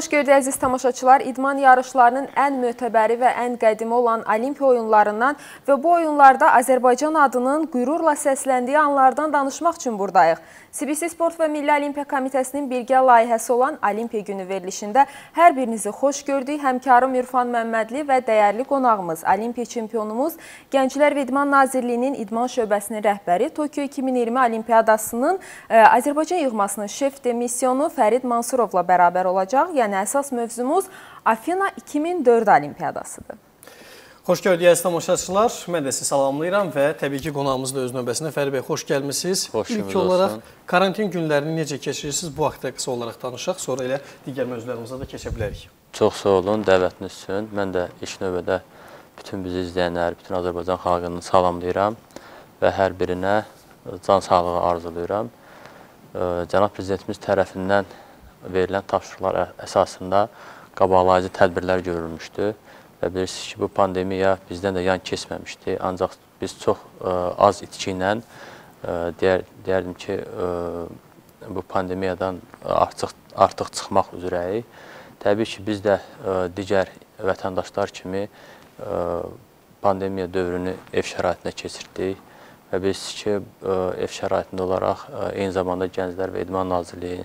Xoş gördük əziz tamaşaçılar. İdman yarışlarının ən mötəbəri və ən qədimi olan Olimpiya oyunlarından və bu oyunlarda Azərbaycan adının qürurla səsləndiyi anlardan danışmaq üçün buradayıq. CBC Sport və Milli Olimpiya Komitəsinin birgə layihəsi olan Olimpiya günü verilişində hər birinizi xoş gördük. Həmkarım İrfan Məmmədli və dəyərli qonağımız, Olimpiya çempionumuz, Gənclər və İdman Nazirliyinin İdman şöbəsinin rəhbəri, Tokyo 2020 Olimpiyadasının Azərbaycan yığmasının şef de misyonu Fərid Mansurovla bərabər olacaq. Yəni, əsas mövzumuz Afina 2004 Olimpiyadasıdır. Xoş gördük əziz tamaşaçılar. Mən də sizi salamlayıram və təbii ki, qonağımız da öz növbəsində. Fərid bəy, xoş gəlmişsiniz. İlk olaraq karantin günlərini necə keçirirsiniz? Bu haqda qısa olaraq danışaq. Sonra elə digər mövzularımıza da keçə bilərik. Çox sağ olun dəvətiniz üçün. Mən də ilk növbədə bütün bizi izləyənlər, bütün Azərbaycan xalqını salamlayıram və hər birinə can sağlığı arzulayıram. Cənab Prezidentimiz tərəfindən verilən tapşırıqlar əsasında qabaqlayıcı tədbirlər görülmüşdü. Və bilirsiniz ki, bu pandemiya bizdən də yan keçməmişdi. Ancaq biz çox az itki ilə deyərdim ki, bu pandemiyadan artıq çıxmaq üzrəyik. Təbii ki, biz də digər vətəndaşlar kimi pandemiya dövrünü ev şəraitində keçirdik. Və bilirsiniz ki, ev şəraitində olaraq eyni zamanda Gənclər və İdman Nazirliyi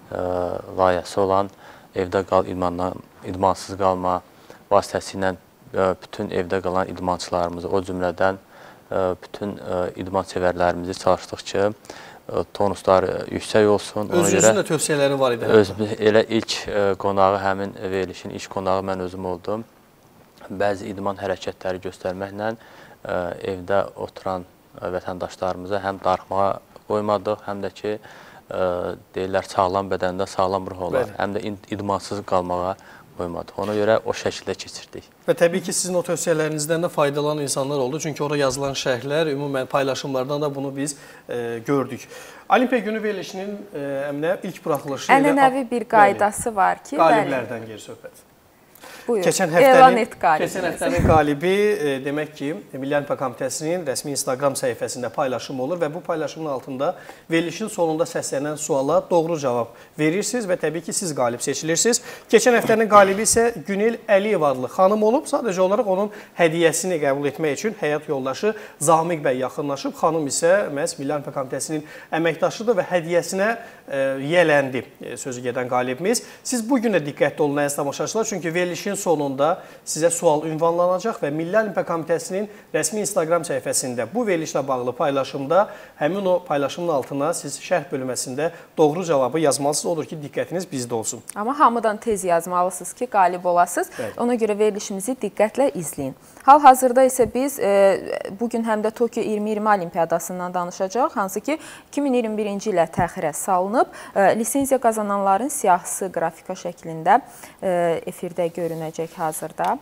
layihəsi olan evdə qal, idmansız qalma vasitəsilə bütün evdə qalan idmançılarımızı, o cümlədən bütün idman sevərlərimizi çalışdıq ki, tonusları yüksək olsun. Özünüzün də tövsiyələri var idi. Elə ilk qonağı, həmin verilişin ilk qonağı mən özüm oldum. Bəzi idman hərəkətləri göstərməklə evdə oturan vətəndaşlarımıza həm darıxmağa qoymadıq, həm də ki, deyirlər, sağlam bədəndə sağlam ruh olar, həm də idmansız qalmağa qoymadıq. Ona görə o şəkildə keçirdik. Və təbii ki, sizin o tövsiyələrinizdən də faydalanan insanlar oldu. Çünki orada yazılan şərhlər, ümumən paylaşımlardan da bunu biz gördük. Olimpiya günü verilişinin ilk buraxılışı... Ənənəvi bir qaydası var ki... Qaliblərdən geri söhbət. Buyur, keçən həftənin qalibi demək ki, Milli Olimpiya Komitəsinin rəsmi Instagram səhifəsində paylaşım olur və bu paylaşımın altında verilişin sonunda səslənən suala doğru cavab verirsiniz və təbii ki, siz qalib seçilirsiniz. Keçən həftənin qalibi isə Günel Əliyev adlı xanım olub. Sadəcə olaraq onun hədiyyəsini qəbul etmək üçün həyat yoldaşı Zamiq bəy yaxınlaşıb. Xanım isə məhz Milli Olimpiya Komitəsinin əməkdaşıdır və hədiyyəsinə yələndi sözü gedən qalibimiz. Siz bugün də diqqətli olun əziz tamaşaçılar, çünki verilişin sonunda sizə sual ünvanlanacaq və Milli Olimpiya Komitəsinin rəsmi Instagram səhifəsində bu verilişlə bağlı paylaşımda həmin o paylaşımın altına siz şərh bölməsində doğru cavabı yazmalısınız. Odur ki, diqqətiniz bizdə olsun. Amma hamıdan tez yazmalısınız ki, qalib olasınız. Ona görə verilişimizi diqqətlə izləyin. Hal-hazırda isə biz bugün həm də Tokyo 2020 Olimpiyadasından danışacaq, hansı ki 2021-ci ilə təxirə salınıb. Lisenziya qazananların siyahısı qrafika şəklində efirdə görünəcək hazırda.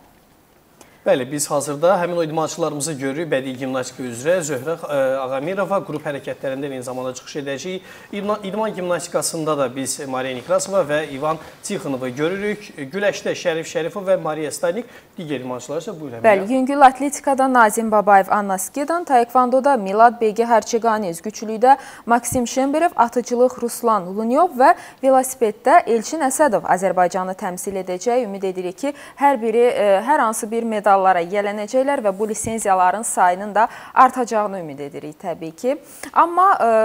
Bəli, biz hazırda həmin o idmançılarımızı görürük. Bədii gimnastika üzrə Zöhrə Ağamirova qrup hərəkətlərində eyni zamanda çıxış edəcəyik. İdman gimnastikasında da biz Mariya Nekrasova və İvan Tixonovu görürük. Güləşdə Şərif Şərifov və Mariya Stanik, digər idmançılar isə buyurun. Bəli, yüngül atletikada Nazim Babayev, Anna Skedan, taekvondoda Milad Begi Harçıqaniz, güclükdə Maksim Şemberev, atıcılıq Ruslan Lunyov və velosipeddə Elçin Əsədov Azərbaycanı təmsil edəcək. Ümid edirik ki, hər biri hər hansı bir medallara yələnəcəklər və bu lisenziyaların sayının da artacağını ümid edirik təbii ki. Amma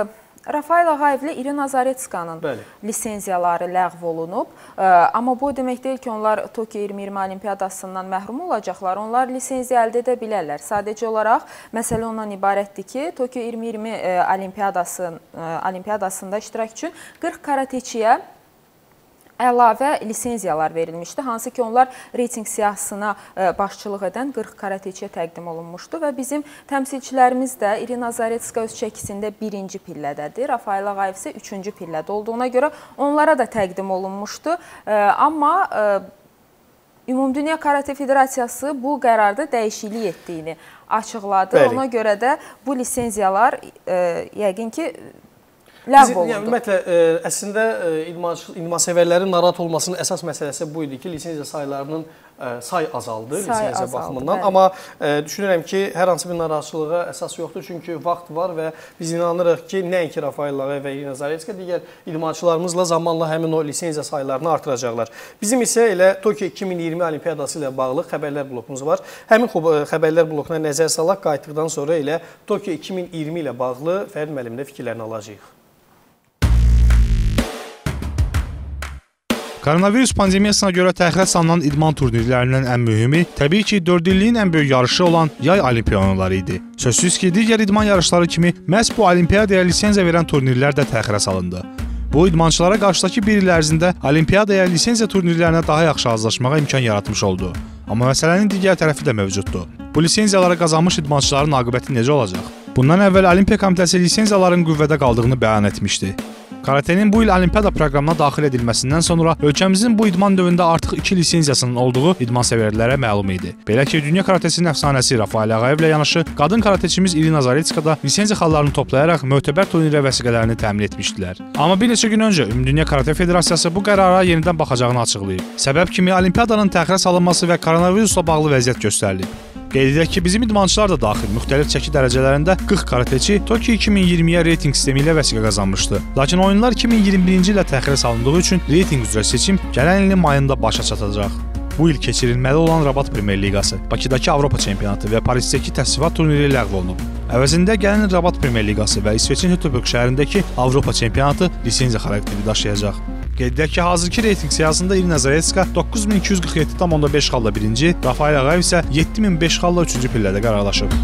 Rafael Ağayevlə İrina Zaretska'nın lisenziyaları ləğv olunub. Amma bu demək deyil ki, onlar Tokyo 2020 Olimpiyadasından məhrum olacaqlar. Onlar lisenziya əldə edə bilərlər. Sadəcə olaraq məsələ ondan ibarətdir ki, Tokyo 2020 Olimpiyadasında iştirak üçün 40 karateçiyə əlavə lisenziyalar verilmişdi, hansı ki onlar reyting siyahısına başçılıq edən 40 karateçiyə təqdim olunmuşdu və bizim təmsilçilərimiz də İrina Zaretska öz çəkisində 1-ci pillədədir, Rafael Ağayev isə 3-cü pillədə olduğuna görə onlara da təqdim olunmuşdu. Amma Ümumdünya Karate Federasiyası bu qərarda dəyişiklik etdiyini açıqladı. Ona görə də bu lisenziyalar yəqin ki ləğv olundu. Ümumiyyətlə, əslində idmansevərlərin narahat olmasının əsas məsələsi bu idi ki, lisenziya saylarının say azaldı lisenziya baxımından. Amma düşünürəm ki, hər hansı bir narazılığa əsas yoxdur. Çünki vaxt var və biz inanırıq ki, nəinki Rafael Lağayev və Irina Zaretska digər idmançılarımızla zamanla həmin o lisenziya saylarını artıracaqlar. Bizim isə elə Tokyo 2020 Olimpiyadası ilə bağlı xəbərlər blokumuz var. Həmin xəbərlər blokuna nəzər salaq, qayıtdıqdan sonra elə Tokyo 2020 ilə bağlı Fərid müəllimlə fikirlərini alacağıq. Koronavirus pandemiyasına görə təxirə salınan idman turnirlərindən ən mühümü təbii ki, 4 illiyin ən böyük yarışı olan yay olimpiyaları idi. Sözsüz ki, digər idman yarışları kimi məhz bu olimpiyadaya lisenziya verən turnirlər də təxirə salındı. Bu, idmançılara qarşıdakı bir il ərzində olimpiyadaya lisenziya turnirlərinə daha yaxşı hazırlaşmağa imkan yaratmış oldu. Amma məsələnin digər tərəfi də mövcuddur. Bu lisenziyalara qazanmış idmançıların aqibəti necə olacaq? Bundan əvvəl Olimpiya Komitəsi lisenziyaların qüvvədə qaldığını bəyan etmişdi. Karatenin bu il Olimpiyada proqramına daxil edilməsindən sonra ölkəmizin bu idman növündə artıq 2 lisenziyasının olduğu idman sevərlərə məlum idi. Belə ki, dünya karatesinin əfsanəsi Rafael Lağayevlə yanaşı qadın karateçimiz Irina Zaretska da lisenziya xallarını toplayaraq mötəbər turnirə vəsiqələrini təmin etmişdilər. Amma bir neçə gün öncə Ümumdünya Karate Federasiyası bu qərara yenidən baxacağını açıqlayıb. Səbəb kimi Olimpiyadanın təxirə salınması və koronavirusla bağlı vəziyyət göstərilib. Qeyd edək ki, bizim idmançılar da daxil müxtəlif çəki dərəcələrində 40 karateçi Tokyo 2020-yə reytinq sistemi ilə vəsiqə qazanmışdı. Lakin oyunlar 2021-ci ilə təxirə salındığı üçün reytinq üzrə seçim gələn ilin mayında başa çatacaq. Bu il keçirilməli olan Rabat Premyer Liqası, Bakıdakı Avropa çempionatı və Parisdəki təsnifat turniri ləğv olunub. Əvəzində gələn il Rabat Premyer Liqası və İsveçin Göteborg şəhərindəki Avropa çempionatı lisenziya xarakteri daşıyacaq. Qeyd edək ki, hazırki reytinq siyahısında Irina Zaretska 9247,5 xalla birinci, Rafael Lağayev isə 7005 xalla üçüncü pillədə qərarlaşıb.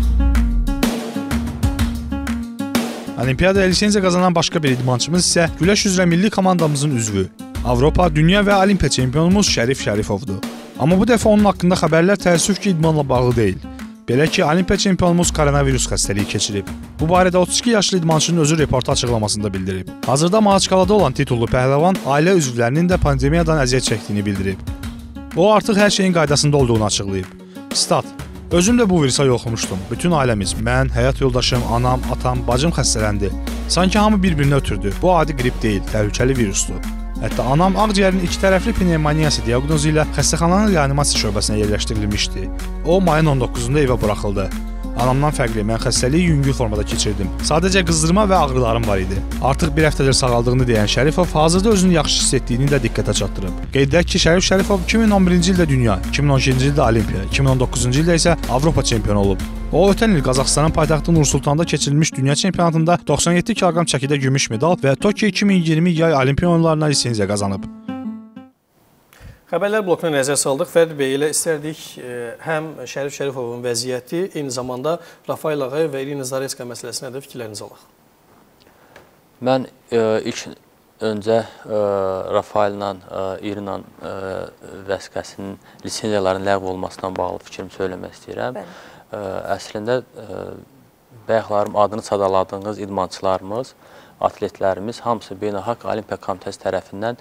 Olimpiyadaya lisenziya qazanan başqa bir idmançımız isə güləş üzrə milli komandamızın üzvü, Avropa, dünya və Olimpiya çempionumuz Şərif Şərifovdur. Amma bu dəfə onun haqqında xəbərlər təəssüf ki, idmanla bağlı deyil. Belə ki, Olimpiya çempionumuz koronavirus xəstəliyi keçirib. Bu barədə 32 yaşlı idmançının özü reportaj açıqlamasında bildirib. Hazırda Mahaçqalada olan titullu pəhləvan ailə üzvlərinin də pandemiyadan əziyyət çəkdiyini bildirib. O artıq hər şeyin qaydasında olduğunu açıqlayıb. Stat: Özüm də bu virusa yoluxmuşdum. Bütün ailəmiz, mən, həyat yoldaşım, anam, atam, bacım xəstələndi. Sanki hamı bir-birini ötürdü. Bu adi qrip deyil, təhlükəli virusdur. Hətta anam ağciyərin iki tərəfli pnevmoniyası diaqnozu ilə xəstəxananın reanimasiya şöbəsinə yerləşdirilmişdi. O, mayın 19-da evə buraxıldı. Anamdan fərqli, mən xəstəliyi yüngül formada keçirdim. Sadəcə qızdırma və ağrılarım var idi. Artıq bir həftədir sağaldığını deyən Şərifov hazırda özünü yaxşı hiss etdiyini də diqqətə çatdırıb. Qeyd edək ki, Şərif Şərifov 2011-ci ildə dünya, 2012-ci ildə Olimpiya, 2019-cu ildə isə Avropa çempionu olub. O, ötən il Qazaxıstanın paytaxtı Nur-Sultanda keçirilmiş dünya çempionatında 97 kg çəkidə gümüş medal və Tokyo 2020 yay olimpiya oyunlarına lisenziya qazanıb. Xəbərlər blokuna nəzər saldıq. Fərid bəy, ilə istərdik həm Şərif Şərifovun vəziyyəti, eyni zamanda Rafael Lağayev və Irina Zaretska məsələsinə də fikirlərinizi alaq. Mən ilk öncə Rafael'la Irina'nın vəsiqəsinin lisenziyaların ləğv olmasından bağlı fikrimi söyləmək istəyirəm. Əslində, bayaqlarım adını sadaladığınız idmançılarımız, atletlərimiz hamısı Beynəlxalq Olimpiya Komitəsi tərəfindən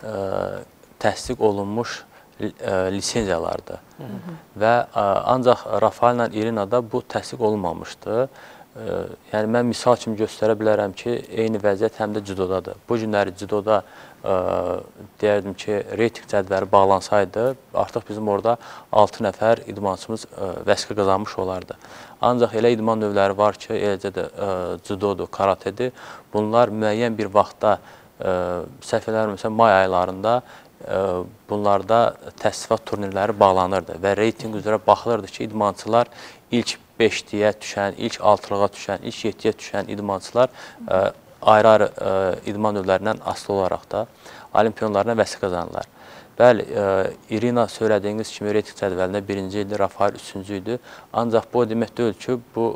təsdiq olunmuş lisenziyalardır. Və ancaq Rafael'la Irina'da bu təsdiq olunmamışdı. Yəni, mən misal kimi göstərə bilərəm ki, eyni vəziyyət həm də judodadır. Bu günləri judoda deyərdim ki, reytinq cədvəli bağlansaydı, artıq bizim orada 6 nəfər idmançımız vəsiqə qazanmış olardı. Ancaq elə idman növləri var ki, eləcə də judodur, karatedir. Bunlar müəyyən bir vaxtda, səhv eləmirəmsə, may aylarında bunlarda təsnifat turnirləri bağlanırdı və reytinq üzrə baxılırdı ki, idmançılar ilk 5-liyə düşən, ilk 6-lığa düşən, ilk 7-yə düşən idmançılar ayrı-ayrı idman növlərindən asılı olaraq da olimpiyonlarına vəsiqə qazanırlar. Bəli, Irina söylədiyiniz kimi reytinq cədvəlində 1-ci idi, Rafael 3-cü idi. Ancaq bu demək deyil ki, bu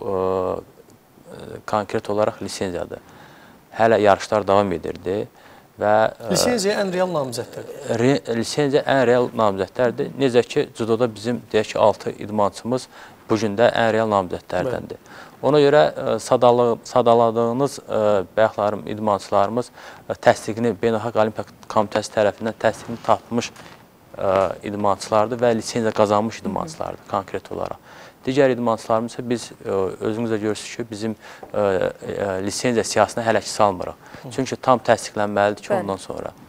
konkret olaraq lisenziyadır. Hələ yarışlar davam edirdi. Lisenziya ən real namizədlərdir. Lisenziya ən real namizədlərdir. Necə ki, judoda bizim deyək ki, 6 idmançımız bu gün də ən real namizədlərdəndir. Ona görə sadaladığınız bayaqlarım idmançılarımız təsdiqini Beynəlxalq Olimpiya Komitəsi tərəfindən təsdiqini tapmış idmançılardır və lisenziya qazanmış idmançılardır konkret olaraq. Digər idmançılarımız isə biz özünüz də görürsünüz ki, bizim lisenziya siyahısına hələ ki salmırıq. Çünki tam təsdiqlənməlidir ki, ondan sonra.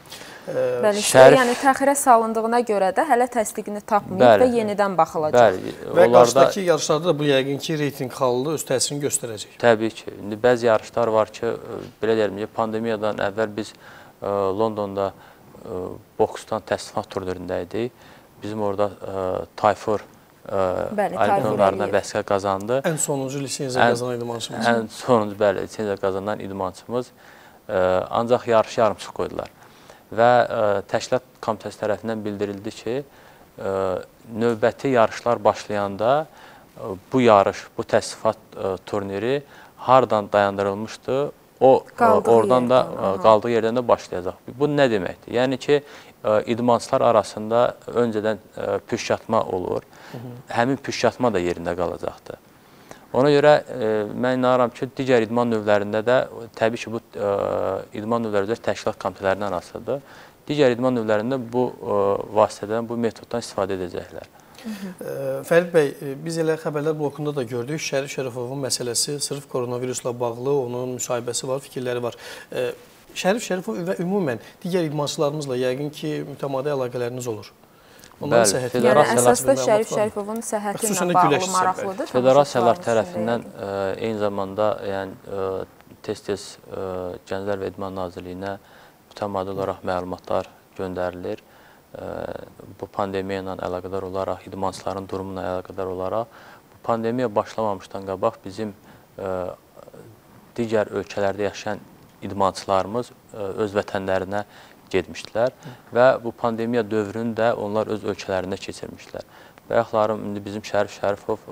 Bəli, yəni təxirə salındığına görə də hələ təsdiqini tapmayıb və yenidən baxılacaq. Bəli, və qarşıdakı yarışlarda da bu yəqin ki, reyting halı öz təsirini göstərəcək. Təbii ki. İndi bəzi yarışlar var ki, belə deyəlim ki, pandemiyadan əvvəl biz Londonda boksdan təsnifat turnirində idik. Bizim orada Tayfur olimpiyalarına vəsqə qazandı. Ən sonuncu lisenziya qazanan idmançımız. Ən sonuncu, bəli, lisenziya qazanan idmançımız. Ancaq yarışı yarımçıq qoydular. Və təşkilat komitəsi tərəfindən bildirildi ki, növbəti yarışlar başlayanda bu yarış, bu təsnifat turniri hardan dayandırılmışdı, o oradan da qaldığı yerdən də başlayacaq. Bu nə deməkdir? Yəni ki, idmançılar arasında öncədən püşkatma olur. Həmin püşkatma da yerində qalacaqdır. Ona görə mən inanıram ki, digər idman növlərində də təbii ki, bu idman növləri təşkilat komitələrindən asılıdır. Digər idman növlərində bu vasitədən, bu metoddan istifadə edəcəklər. Fərid bəy, biz elə xəbərlər blokunda da gördük. Şərif Şərifovun məsələsi sırf koronavirusla bağlı, onun müsahibəsi var, fikirləri var. Şərif Şərifov və ümumən digər idmançılarımızla yəqin ki, mütəmadi əlaqələriniz olur. Yəni, əsasda Şərif Şərifovun səhhəti ilə bağlı maraqlıdır. Federasiyalar tərəfindən eyni zamanda tez-tez Gənclər və İdman Nazirliyinə mütəmadi olaraq məlumatlar göndərilir. Bu pandemiya ilə əlaqədar olaraq, idmançıların durumu ilə əlaqədar olaraq, bu pandemiya başlamamışdan qabaq bizim digər ölkələrdə yaşayan idmançılarımız öz vətənlərinə getmişdilər və bu pandemiya dövrünü də onlar öz ölkələrində keçirmişlər. Bayaqlarım, indi bizim Şərif Şərifov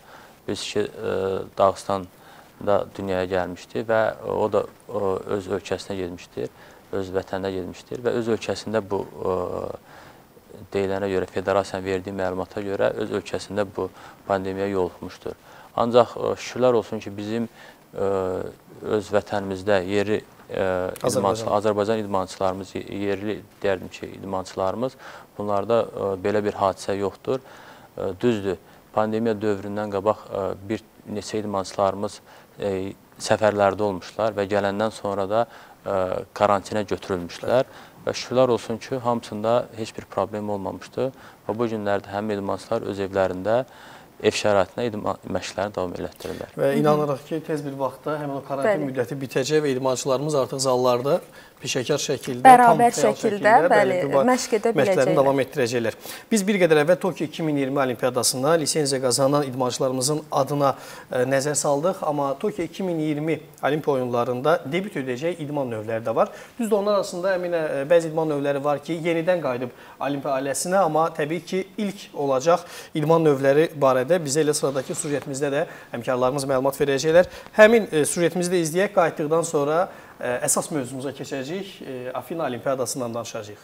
Dağıstanda dünyaya gəlmişdi və o da öz ölkəsinə getmişdir, öz vətəninə getmişdir və öz ölkəsində bu deyilənə görə, federasiyanın verdiyi məlumata görə öz ölkəsində bu pandemiya yoluxmuşdur. Ancaq şükürlər olsun ki, bizim öz vətənimizdə yerli Azərbaycan idmançılarımız, yerli deyərdim ki, idmançılarımız, bunlarda belə bir hadisə yoxdur. Düzdür, pandemiya dövründən qabaq bir neçə idmançılarımız səfərlərdə olmuşlar və gələndən sonra da karantinə götürülmüşlər və şükürlər olsun ki, hamısında heç bir problem olmamışdır və bu günlərdə həm idmançılar öz evlərində ev şəraitində məşqlərini davam elətdirirlər. Və inanırıq ki, tez bir vaxtda həmin o karantin müddəti bitəcək və idmançılarımız artıq zallarda peşəkar şəkildə, bərabər şəkildə məşq edə biləcəklər. Məşqlərini davam etdirəcəklər. Biz bir qədər əvvəl Tokyo 2020 Olimpiyadasına lisenziya qazanan idmançılarımızın adına nəzər saldıq, amma Tokyo 2020 Olimpiya oyunlarında debüt edəcək idman növləri də var. Düzdür, onlar arasında əminə bəzi idman növləri var ki, yenidən qayıdıb Olimpiya ailəsinə, amma təbii ki, ilk olacaq idman növləri barədə bizə elə sıradakı süjetimizdə də həmkarlarımız məlumat verəcəklər. Həmin süjetimizi də izləyək, qayıtdıqdan sonra əsas mövzumuza keçəcəyik, Afina Olimpiyadasından danışacağıq.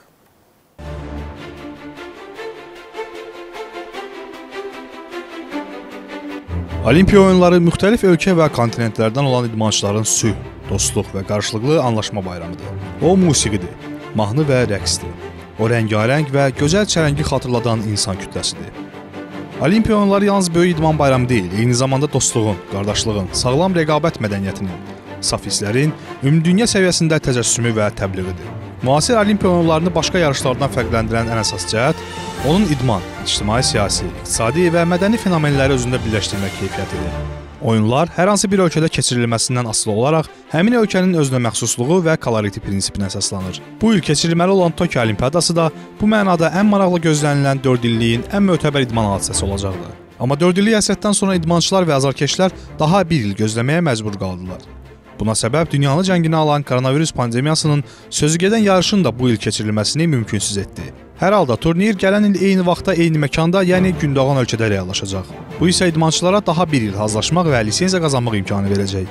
Olimpiya oyunları müxtəlif ölkə və kontinentlərdən olan idmançıların sülh, dostluq və qarşılıqlı anlaşma bayramıdır. O musiqidir, mahnı və rəqsdir. O rəngarəng və gözəl çələngi xatırladan insan kütləsidir. Olimpiya oyunları yalnız böyük idman bayramı deyil, eyni zamanda dostluğun, qardaşlığın, sağlam rəqabət mədəniyyətinin, saf hisslərin ümumdünya səviyyəsində təcəssümü və təbliğidir. Müasir Olimpiya oyunlarını başqa yarışlardan fərqləndirən ən əsas cəhət onun idman, ictimai, siyasi, iqtisadi və mədəni fenomenləri özündə birləşdirmək keyfiyyətidir. Oyunlar hər hansı bir ölkədə keçirilməsindən asılı olaraq həmin ölkənin özünə məxsusluğu və koloriti prinsipinə əsaslanır. Bu il keçirilməli olan Tokyo Olimpiyadası da bu mənada ən maraqlı gözlənilən 4 illiyin ən mötəbər idman hadisəsi olacaqdır. Amma 4 illik həsrətdən sonra idmançılar və azarkeşlər daha bir il gözləməyə məcbur qaldılar. Buna səbəb dünyanı cənginə alan koronavirus pandemiyasının sözügedən yarışın da bu il keçirilməsini mümkünsüz etdi. Hər halda turnir gələn il eyni vaxtda, eyni məkanda, yəni Gündoğan ölkədə reallaşacaq. Bu isə idmançılara daha bir il hazırlaşmaq və lisenziya qazanmaq imkanı verəcək.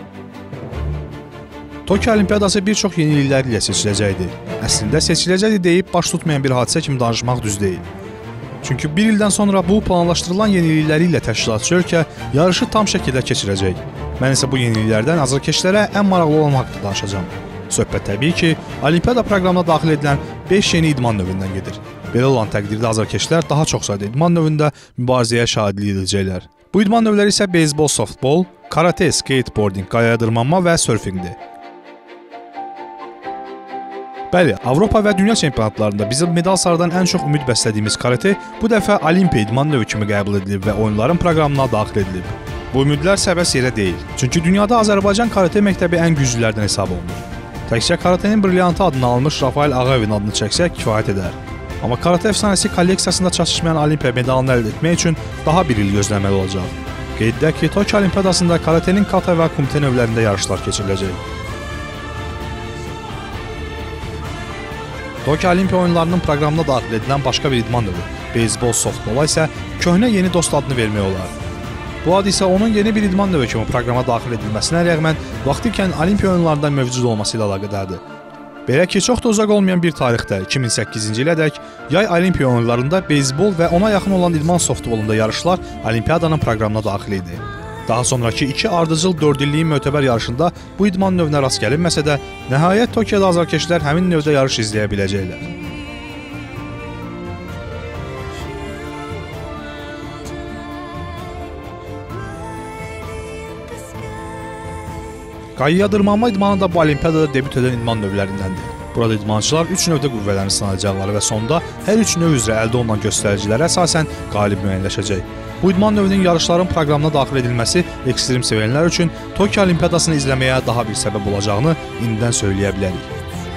Tokyo Olimpiyadası bir çox yeniliklər ilə seçiləcəkdir. Əslində seçiləcəkdir deyib baş tutmayan bir hadisə kimi danışmaq düz deyil. Çünki bir ildən sonra bu planlaşdırılan yenilikləri ilə təşkilatçı ölkə yarışı tam şəkildə keçirəcək. Mən isə bu yeniliklərdən azarkeşlərə ən maraqlı olan haqqında danışacağam. Söhbət təbii ki, Olimpiyada proqramına daxil edilən 5 yeni idman növündən gedir. Belə olan təqdirdə azarkeşlər daha çox sayda idman növündə mübarizəyə şahidlik edəcəklər. Bu idman növləri isə beyzbol, softbol, karate, skateboarding, qayaya dırmanma və sörfinqdir. Bəli, Avropa və dünya çempionatlarında bizim medal sarıdan ən çox ümid bəslədiyimiz karate bu dəfə Olimpiya idman növü kimi qəbul edilib və oyunların proqramına daxil edilib. Bu ümidlər səbəs yerə deyil. Çünki dünyada Azərbaycan karate məktəbi ən güclülərdən hesab olunur. Təkcə karatenin brilyantı adını almış Rafael Ağayevin adını çəksək kifayət edər. Amma karate əfsanəsi kolleksiyasında çatışmayan Olimpiya medalını əldə etmək üçün daha bir il gözləməli olacaq. Qeyd edək ki, Tokyo Olimpiyadasında karatenin kata və kumite növlərində yarışlar keçiriləcək. Tokyo Olimpiya oyunlarının proqramına daxil edilən başqa bir idman növü, beyzbol softbola isə köhnə yeni dost adını vermək olar. Bu ad isə onun yeni bir idman növü kimi proqrama daxil edilməsinə rəğmən vaxtikən Olimpiya oyunlarında mövcud olması ilə əlaqədardır. Belə ki, çox da uzaq olmayan bir tarixdə 2008-ci ilədək yay Olimpiya oyunlarında beyzbol və ona yaxın olan idman softbolunda yarışlar Olimpiyadanın proqramına daxil idi. Daha sonraki 2 ardıcıl 4 illiyin mötəbər yarışında bu idman növünə rast gəlinməsə də, nəhayət Tokyoda azarkeşlər həmin növdə yarış izləyə biləcəklər. Qayaya dırmanma idmanı da bu Olimpiyadada debüt edən idman növlərindəndir. Burada idmançılar 3 növdə qüvvələrini sınayacaqlar və sonda hər 3 növ üzrə əldə olunan göstəricilərə əsasən qalib müəyyənləşəcək. Bu idman növünün yarışların proqramına daxil edilməsi ekstrem sevənlər üçün Tokyo Olimpiyadasını izləməyə daha bir səbəb olacağını indidən söyləyə bilərik.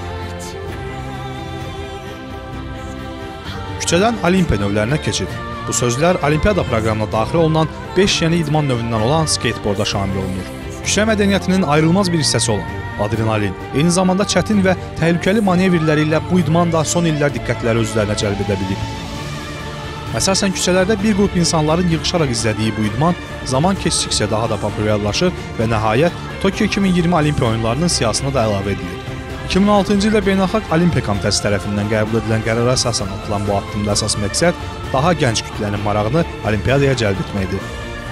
Küçədən Olimpiya növlərinə keçid. Bu sözlər Olimpiyada proqramına daxil olunan 5 yeni idman növündən olan skateboarda şamil olunur. Küçə mədəniyyətinin ayrılmaz bir hissəsi olan adrenalin, eyni zamanda çətin və təhlükəli manevrləri ilə bu idman da son illər diqqətləri özlərinə cəlb edə bilib. Əsasən küçələrdə bir qrup insanların yığışaraq izlədiyi bu idman zaman keçdikcə daha da populyarlaşır və nəhayət Tokyo 2020 Olimpiya oyunlarının siyahısına da əlavə edilir. 2006-cı ildə Beynəlxalq Olimpiya Komitəsi tərəfindən qəbul edilən qərara əsasən atılan bu addımda əsas məqsəd daha gənc kütlənin marağını Olimpiyadaya cəlb etməkdir.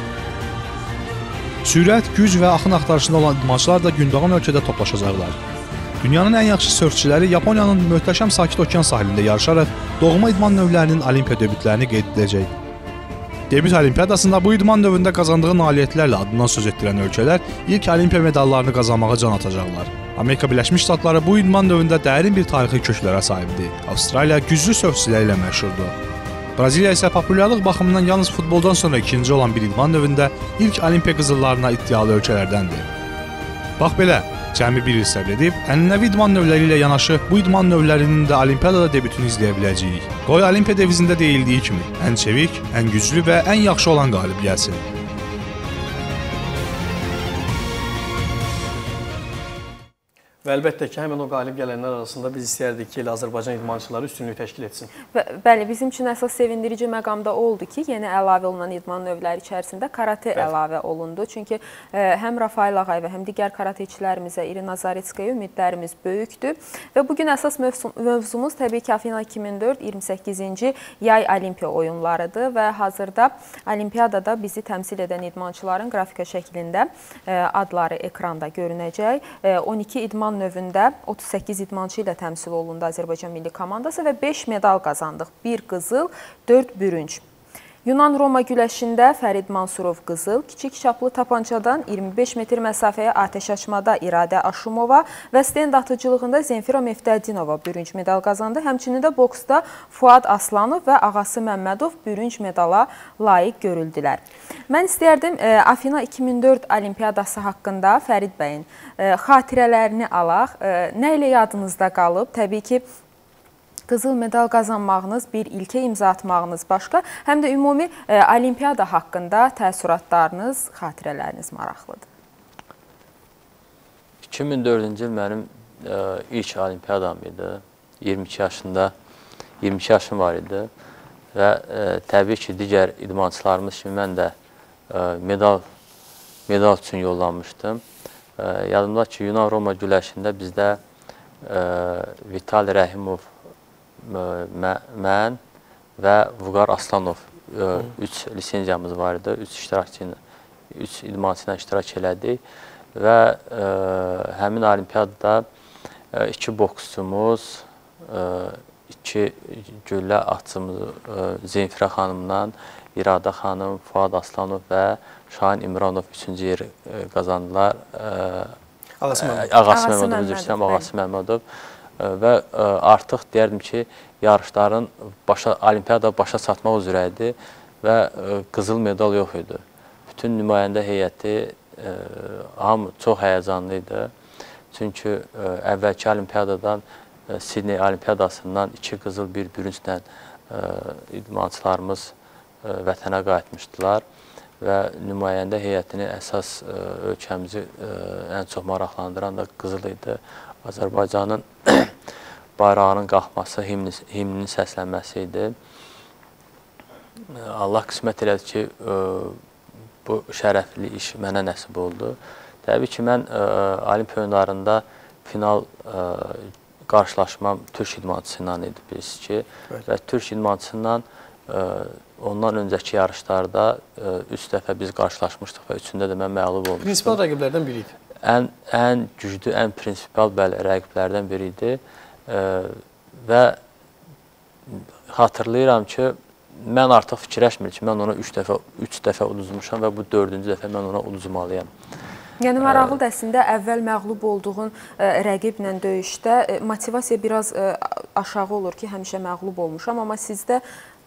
Sürət, güc və axın axtarışında olan idmançılar da gündəğən ölkədə toplaşacaqlar. Dünyanın ən yaxşı sörfçiləri Yaponiyanın möhtəşəm Sakit Okean sahilində yarışaraq doğma idman növlərinin Olimpiya debütlərini qeyd edəcək. Debüt Olimpiyadasında bu idman növündə qazandığı nailiyyətlərlə adından söz etdirən ölkələr ilk Olimpiya medallarını qazanmağa can atacaqlar. Amerika Birləşmiş Ştatları bu idman növündə dərin bir tarixi köklərə sahibdir. Avstraliya güclü sörfçiləri ilə məşhurdur. Braziliya isə populyarlıq baxımından yalnız futboldan sonra ikinci olan bir idman növündə ilk Olimpiya qızıllarına iddialı ölkələrdəndir. Bax belə, cəmi bir il səbr edib, ənənəvi idman növləri ilə yanaşı bu idman növlərinin də Olimpiyadada debütünü izləyə biləcəyik. Qoy Olimpiya devizində deyildiyi kimi, ən çevik, ən güclü və ən yaxşı olan qalib gəlsin. Və əlbəttə ki, həmin o qalib gələnlər arasında biz istəyərdik ki, Azərbaycan idmançıları üstünlük təşkil etsin. Bəli, bizim üçün əsas sevindirici məqamda oldu ki, yeni əlavə olunan idman növləri içərisində karate əlavə olundu. Çünki həm Rafael Ağayevə, həm digər karateçilərimizə, İrina Zaretskaya ümidlərimiz böyükdür. Və bugün əsas mövzumuz təbii ki, Afina 2004 28-ci yay Olimpiya oyunlarıdır və hazırda Olimpiyadada bizi təmsil edən idmançıların qrafika şəklində adları ekranda görünəcək. 12 idman növündə 38 idmançı ilə təmsil olundu Azərbaycan milli komandası və 5 medal qazandıq. 1 qızıl, 4 bürünc. Yunan-Roma güləşində Fərid Mansurov qızıl, kiçik çaplı tapançadan 25 metr məsafəyə atəş açmada İradə Aşumova və stend atıcılığında Zenfira Meftədinova bürünc medal qazandı. Həmçinin də boksda Fuad Aslanov və ağası Məmmədov bürünc medala layiq görüldülər. Mən istəyərdim Afina 2004 Olimpiyadası haqqında Fərid bəyin xatirələrini alaq. Nə ilə yadınızda qalıb? Təbii ki, qızıl medal qazanmağınız, bir ilkə imza atmağınız başqa, həm də ümumi Olimpiyada haqqında təəssüratlarınız, xatirələriniz maraqlıdır. 2004-cü il mənim ilk Olimpiyadam idi. 22 yaşım var idi və təbii ki, digər idmançılarımız kimi mən də medal üçün yollanmışdım. Yadımda ki, Yunan-Roma güləşində bizdə Vitali Rəhimov, mən və Vüqar Aslanov 3 lisenziyamız var idi. 3 idmançı ilə iştirak elədik və həmin olimpiyadada 2 boksçumuz, 2 güllə atçımız Zenfira xanımdan, İradə xanım, Fuad Aslanov və Şahin İmranov 3-cü yer qazandılar. Ağası Məmmədov. və artıq deyərdim ki, yarışların olimpiyada başa çatmaq üzrə idi və qızıl medal yox idi. Bütün nümayəndə heyəti hamı çox həyəcanlı idi. Çünki əvvəlki olimpiyadadan, Sidney olimpiyadasından 2 qızıl, 1 bürünclə idmançılarımız vətənə qayıtmışdılar və nümayəndə heyətini əsas ölkəmizi ən çox maraqlandıran da qızıl idi. Azərbaycanın bayrağının qalxması, himnin səslənməsi idi. Allah qismət elədi ki, bu şərəfli iş mənə nəsib oldu. Təbii ki, mən olimpiya oyunlarında final qarşılaşmam türk idmançısı ilə idi, bilirsiniz ki. Və türk idmançısından ondan öncəki yarışlarda 3 dəfə biz qarşılaşmışdıq və 3-ündə də mən məğlub olmuşdum. Prinsipal rəqiblərdən biri idi. Ən güclü, ən prinsipal rəqiblərdən biri idi. Və xatırlayıram ki, mən artıq fikirləşmir ki, mən ona 3 dəfə uduzmuşam və bu 4-cü dəfə mən ona uduzmalıyam. Yəni, maraqlıdır əslində, əvvəl məğlub olduğun rəqiblə döyüşdə motivasiya biraz aşağı olur ki, həmişə məğlub olmuşam, amma sizdə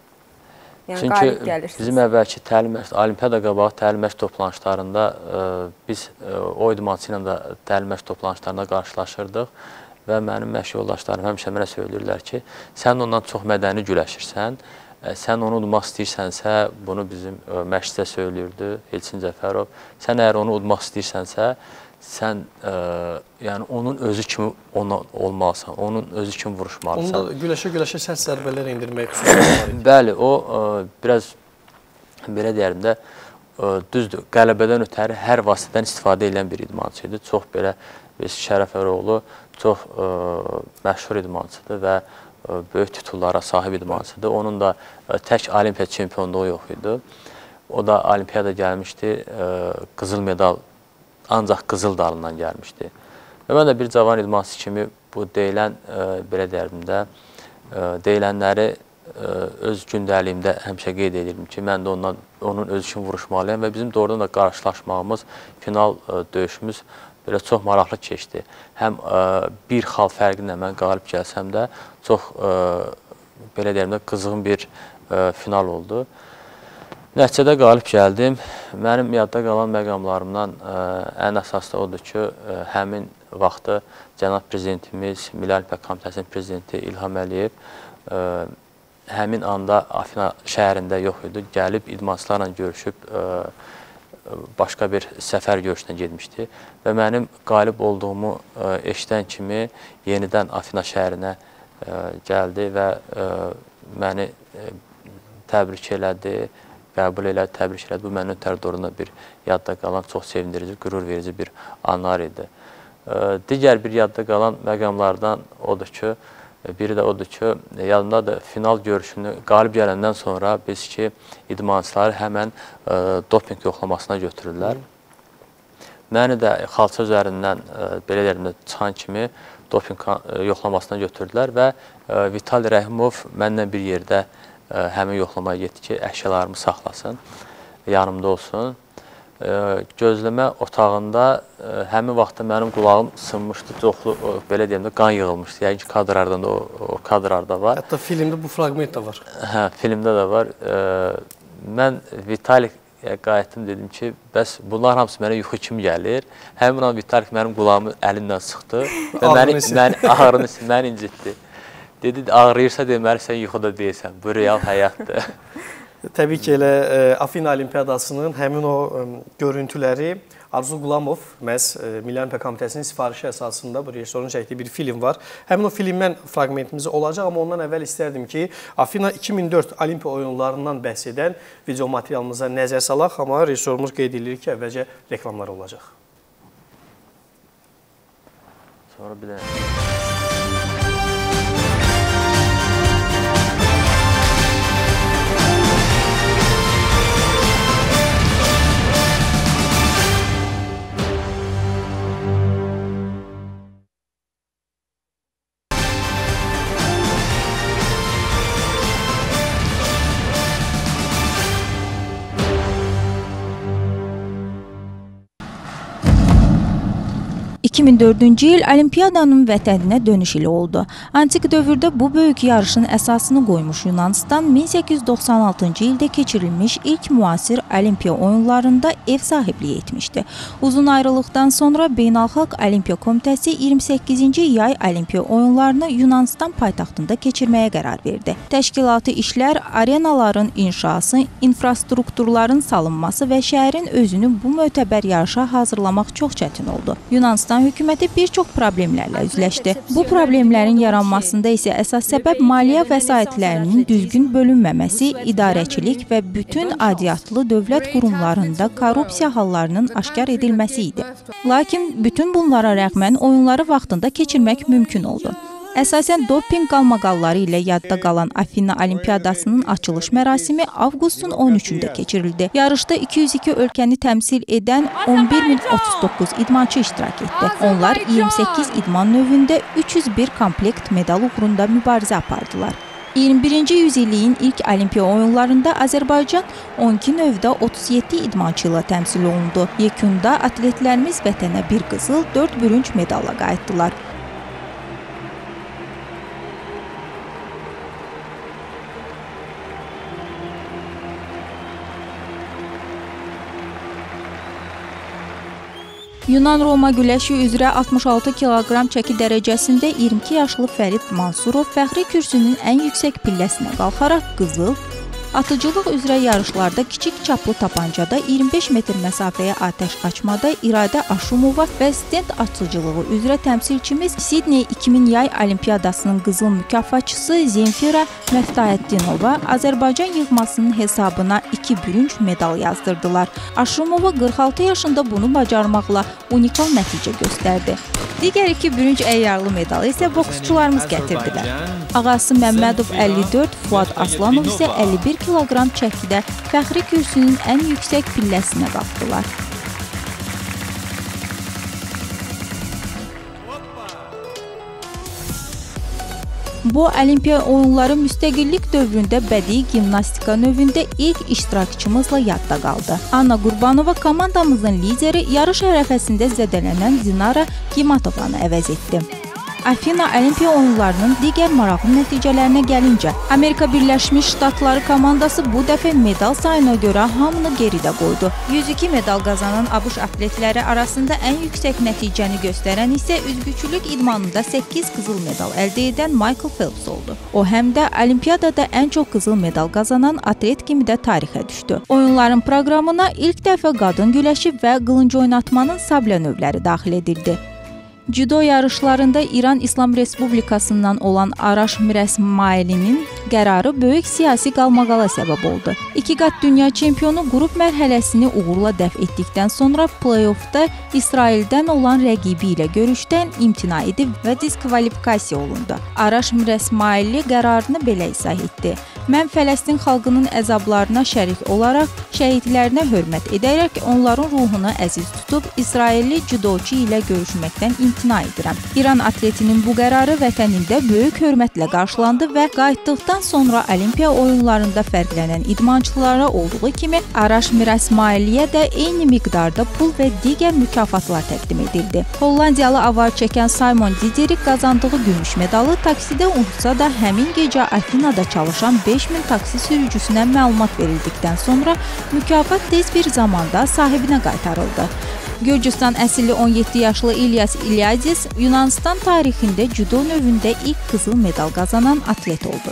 qalib gəlirsiniz. Çünki bizim əvvəlki olimpiyada qabağı təlim məşq toplanışlarında biz o idmançı ilə də təlim məşq toplanışlarında qarşılaşırdıq və mənim məşq yoldaşlarım həmişə mənə söyləyirlər ki, sən ondan çox mədəni güləşirsən, sən onu udmaq istəyirsənsə, bunu bizim məşqçi söylürdü, Elçin Cəfərov, sən əgər onu udmaq istəyirsənsə, sən onun özü kimi olmalısan, onun özü kimi vuruşmalısan. Onda güləşə-güləşə sərt zərbələr indirmək xüsusilə var idi. Bəli, o biraz, belə deyərim də, düzdür, qələbədən ötəri hər vasitədən istifadə edən bir idmançı idi. Çox belə, Şərəf Əroğlu çox məşhur idmançıdır və böyük titullara sahib idmançıdır. Onun da tək olimpiya çempionluğu yox idi. O da olimpiyada gəlmişdi, qızıl medal, ancaq qızıl dalından gəlmişdi. Və mən də bir cavan idmançı kimi bu deyilən, belə deyərdim də, deyilənləri öz gündəliyimdə həmişə qeyd edirdim ki, mən də onun özü kimi vuruşmalıyam və bizim doğrudan da qarşılaşmağımız, final döyüşümüz belə çox maraqlı keçdi. Həm bir xal fərqi ilə mən qalib gəlsəm də, çox, belə deyərəm də, qızğın bir final oldu. Nəticədə qalib gəldim. Mənim yadda qalan məqamlarımdan ən əsaslı odur ki, həmin vaxtı Cənab Prezidentimiz, Milli Olimpiya Komitəsinin Prezidenti İlham Əliyev həmin anda Afina şəhərində yox idi. Gəlib idmançılarla görüşüb başqa bir səfər görüşünə getmişdi və mənim qalib olduğumu eşidən kimi yenidən Afina şəhərinə gəldi və məni təbrik elədi, qəbul elədi, təbrik elədi. Bu mənim ötəri doğrudan bir yadda qalan, çox sevindirici, qürur verici bir anlar idi. Digər bir yadda qalan məqamlardan odur ki, biri də odur ki, yadımdadır, final görüşünü qalib gələndən sonra biz ki, idmançıları həmən doping yoxlamasına götürürlər. Məni də xalça üzərindən, belə deyərim də, çıxan kimi doping yoxlamasına götürdülər və Vitali Rəhimov mənlə bir yerdə həmin yoxlamaya getdi ki, əşyalarımı saxlasın, yanımda olsun. Gözləmə otağında həmin vaxtda mənim qulağım sınmışdı, çoxlu, belə deyəm də, qan yığılmışdı. Yəni ki, kadrlardan da o kadrlarda var. Hətta filmdə bu fraqment də var. Hə, filmdə də var. Mən Vitalik qayıtdım, dedim ki, bəs bunlar hamısı mənə yuxu kimi gəlir. Həmin an Vitalik mənim qulağımı əlindən sıxdı və məni incitdi. Dedi, ağrıyırsa deməli, sən yuxuda deyilsən. Bu real həyatdır. Təbii ki, elə Afina Olimpiyadasının həmin o görüntüləri Arzu Qulamov məhz Milli Olimpiya Komitəsinin sifarişi əsasında bu rejissorun çəkdiyi bir film var. Həmin o filmdən fraqmentimiz olacaq, amma ondan əvvəl istərdim ki, Afina 2004 Olimpiya oyunlarından bəhs edən video materialımıza nəzər salaq, amma rejissorumuz qeyd edilir ki, əvvəlcə reklamlar olacaq. Sonra bir də... 2004-cü il Olimpiyadanın vətəninə dönüş ili oldu. Antik dövrdə bu böyük yarışın əsasını qoymuş Yunanistan 1896-cı ildə keçirilmiş ilk müasir Olimpiya oyunlarında ev sahibliyi etmişdi. Uzun ayrılıqdan sonra Beynəlxalq Olimpiya Komitəsi 28-ci yay Olimpiya oyunlarını Yunanistan paytaxtında keçirməyə qərar verdi. Təşkilatı işlər, arenaların inşası, infrastrukturların salınması və şəhərin özünü bu mötəbər yarışa hazırlamaq çox çətin oldu. Yunanistan hökuməti bir çox problemlərlə üzləşdi. Bu problemlərin yaranmasında isə əsas səbəb maliyyə vəsaitlərinin düzgün bölünməməsi, idarəçilik və bütün aidiyyatlı dövlət qurumlarında korrupsiya hallarının aşkar edilməsi idi. Lakin bütün bunlara rəğmən oyunları vaxtında keçirmək mümkün oldu. Əsasən dopinq qalmaqalları ilə yadda qalan Afina Olimpiyadasının açılış mərasimi avqustun 13-də keçirildi. Yarışda 202 ölkəni təmsil edən 11.039 idmançı iştirak etdi. Onlar 28 idman növündə 301 komplekt medal uğrunda mübarizə apardılar. 21-ci yüzilliyin ilk Olimpiya oyunlarında Azərbaycan 12 növdə 37 idmançı ilə təmsil olundu. Yekunda atletlərimiz vətənə bir qızıl, 4 bürünc medalla qayıtdılar. Yunan-Roma güləşi üzrə 66 kiloqram çəki dərəcəsində 22 yaşlı Fərid Mansurov fəxri kürsünün ən yüksək pilləsinə qalxaraq qızıl, atıcılıq üzrə yarışlarda kiçik çaplı tapancada 25 metr məsafəyə atəş açmada İradə Aşumova və stent atıcılığı üzrə təmsilçimiz Sidney 2000 yay Olimpiyadasının qızıl mükafatçısı Zemfira Məftahəddinova Azərbaycan yığmasının hesabına 2 bürünc medal yazdırdılar. Aşumova 46 yaşında bunu bacarmaqla unikal nəticə göstərdi. Digər 2 bürünc əyyarlı medalı isə boksçularımız gətirdilər. Ağası Məmmədov 54, Fuad Aslanov isə 51 kiloqram çəkidə fəxri kürsünün ən yüksək pilləsinə qalxdılar. Bu Olimpiya oyunları müstəqillik dövründə bədii gimnastika növündə ilk iştirakçımızla yadda qaldı. Anna Qurbanova komandamızın lideri yarış ərəfəsində zədələnən Dinara Gimatovanı əvəz etdi. Afina Olimpiya oyunlarının digər maraqlı nəticələrinə gəlincə, Amerika Birləşmiş Ştatları komandası bu dəfə medal sayına görə hamını geridə qoydu. 102 medal qazanan ABŞ atletləri arasında ən yüksək nəticəni göstərən isə üzgüçülük idmanında 8 qızıl medal əldə edən Michael Phelps oldu. O həm də Olimpiyadada ən çox qızıl medal qazanan atlet kimi də tarixə düşdü. Oyunların proqramına ilk dəfə qadın güləşi və qılınc oynatmanın sablə növləri daxil edildi. Judo yarışlarında İran İslam Respublikasından olan Arash Mirəsmailinin qərarı böyük siyasi qalmaqala səbəb oldu. 2 qat dünya çempionu qrup mərhələsini uğurla dəf etdikdən sonra play-offda İsraildən olan rəqibi ilə görüşdən imtina edib və diskvalifikasiya olundu. Arash Mirəsmaili qərarını belə izah etdi. Mən Fələstin xalqının əzablarına şərik olaraq, şəhidlərinə hörmət edərək onların ruhunu əziz tutub, İsrailli judoçu ilə görüşməkdən imtina edirəm. İran atletinin bu qərarı vətənində böyük hörmətlə qarşılandı və qayıtdıqdan sonra Olimpiya oyunlarında fərqlənən idmançılara olduğu kimi Arash Mirəsmailiyə də eyni miqdarda pul və digər mükafatlar təqdim edildi. Hollandiyalı avar çəkən Simon Diderik qazandığı gümüş medalı taksidə unutsa da həmin gecə Afinada çalışan 5000 taksi sürücüsünə məlumat verildikdən sonra mükafat tez bir zamanda sahibinə qaytarıldı. Gürcüstan əsilli 17 yaşlı İlyas İlyadis Yunanistan tarixində judo növündə ilk qızıl medal qazanan atlet oldu.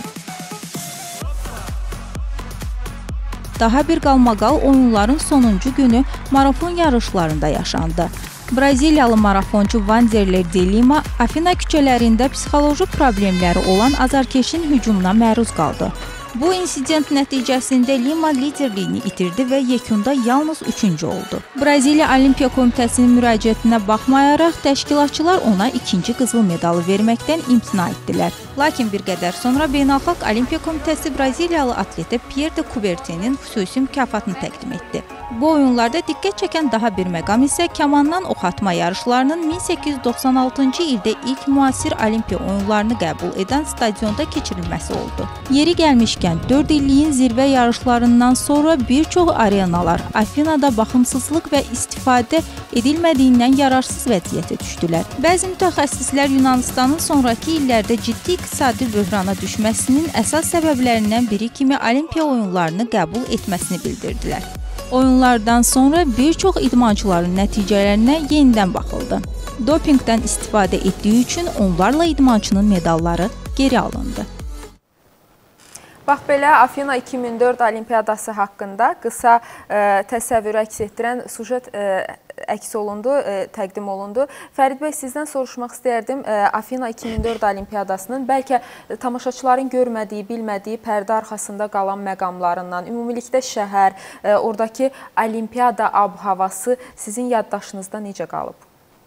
Daha bir qalmaqal oyunların sonuncu günü marafon yarışlarında yaşandı. Braziliyalı marafonçu Vanderlei de Lima Afina küçələrində psixoloji problemləri olan azarkeşin hücumuna məruz qaldı. Bu insident nəticəsində Lima liderliyini itirdi və yekunda yalnız 3-cü oldu. Braziliya Olimpiya Komitəsinin müraciətinə baxmayaraq təşkilatçılar ona 2-ci qızıl medalı verməkdən imtina etdilər. Lakin bir qədər sonra Beynəlxalq Olimpiya Komitəsi Braziliyalı atleti Pierre de Coubertin'in xüsusi mükafatını təqdim etdi. Bu oyunlarda diqqət çəkən daha bir məqam isə kamandan ox atma yarışlarının 1896-cı ildə ilk müasir Olimpiya oyunlarını qəbul edən stadionda keçirilməsi oldu. Yeri gəlmişkən 4 illiyin zirvə yarışlarından sonra bir çox arenalar Afinada baxımsızlıq və istifadə edilmədiyindən yararsız vəziyyətə düşdülər. Bəzi mütəxəssislər Yunanistanın sonrakı illərdə ciddi iqtisadi böhrana düşməsinin əsas səbəblərindən biri kimi Olimpiya oyunlarını qəbul etməsini bildirdilər. Oyunlardan sonra bir çox idmançıların nəticələrinə yenidən baxıldı. Dopingdən istifadə etdiyi üçün onlarla idmançının medalları geri alındı. Bax belə Afina 2004 Olimpiyadası haqqında qısa təsəvvürü əks etdirən sujet əks olundu, təqdim olundu. Fərid bəy, sizdən soruşmaq istəyərdim. Afina 2004 Olimpiyadasının bəlkə tamaşaçıların görmədiyi, bilmədiyi pərdə arxasında qalan məqamlarından, ümumilikdə şəhər, oradakı Olimpiyada ab-havası sizin yaddaşınızda necə qalıb?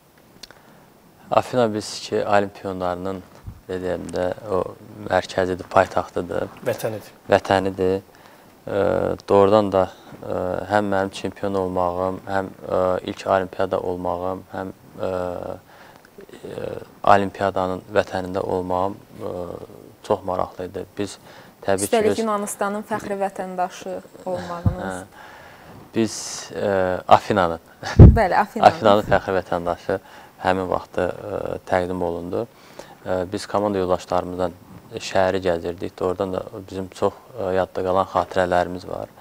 Afina biz ki, olimpiyonlarının dediyimdə o mərkəzidir, paytaxtıdır. Vətənidir. Vətənidir. Doğrudan da həm mənim çempion olmağım, həm ilk olimpiyada olmağım, həm olimpiyadanın vətənində olmağım çox maraqlıydı. Biz təbii ki... Üstəlik Yunanistanın fəxri vətəndaşı olmağınız. Biz Afinanın. Bəli, Afinanın. Afinanın fəxri vətəndaşı həmin vaxtı təqdim olundu. Biz komanda yoldaşlarımızdan şəhəri gəzirdik. Oradan da bizim çox yadda qalan xatirələrimiz var.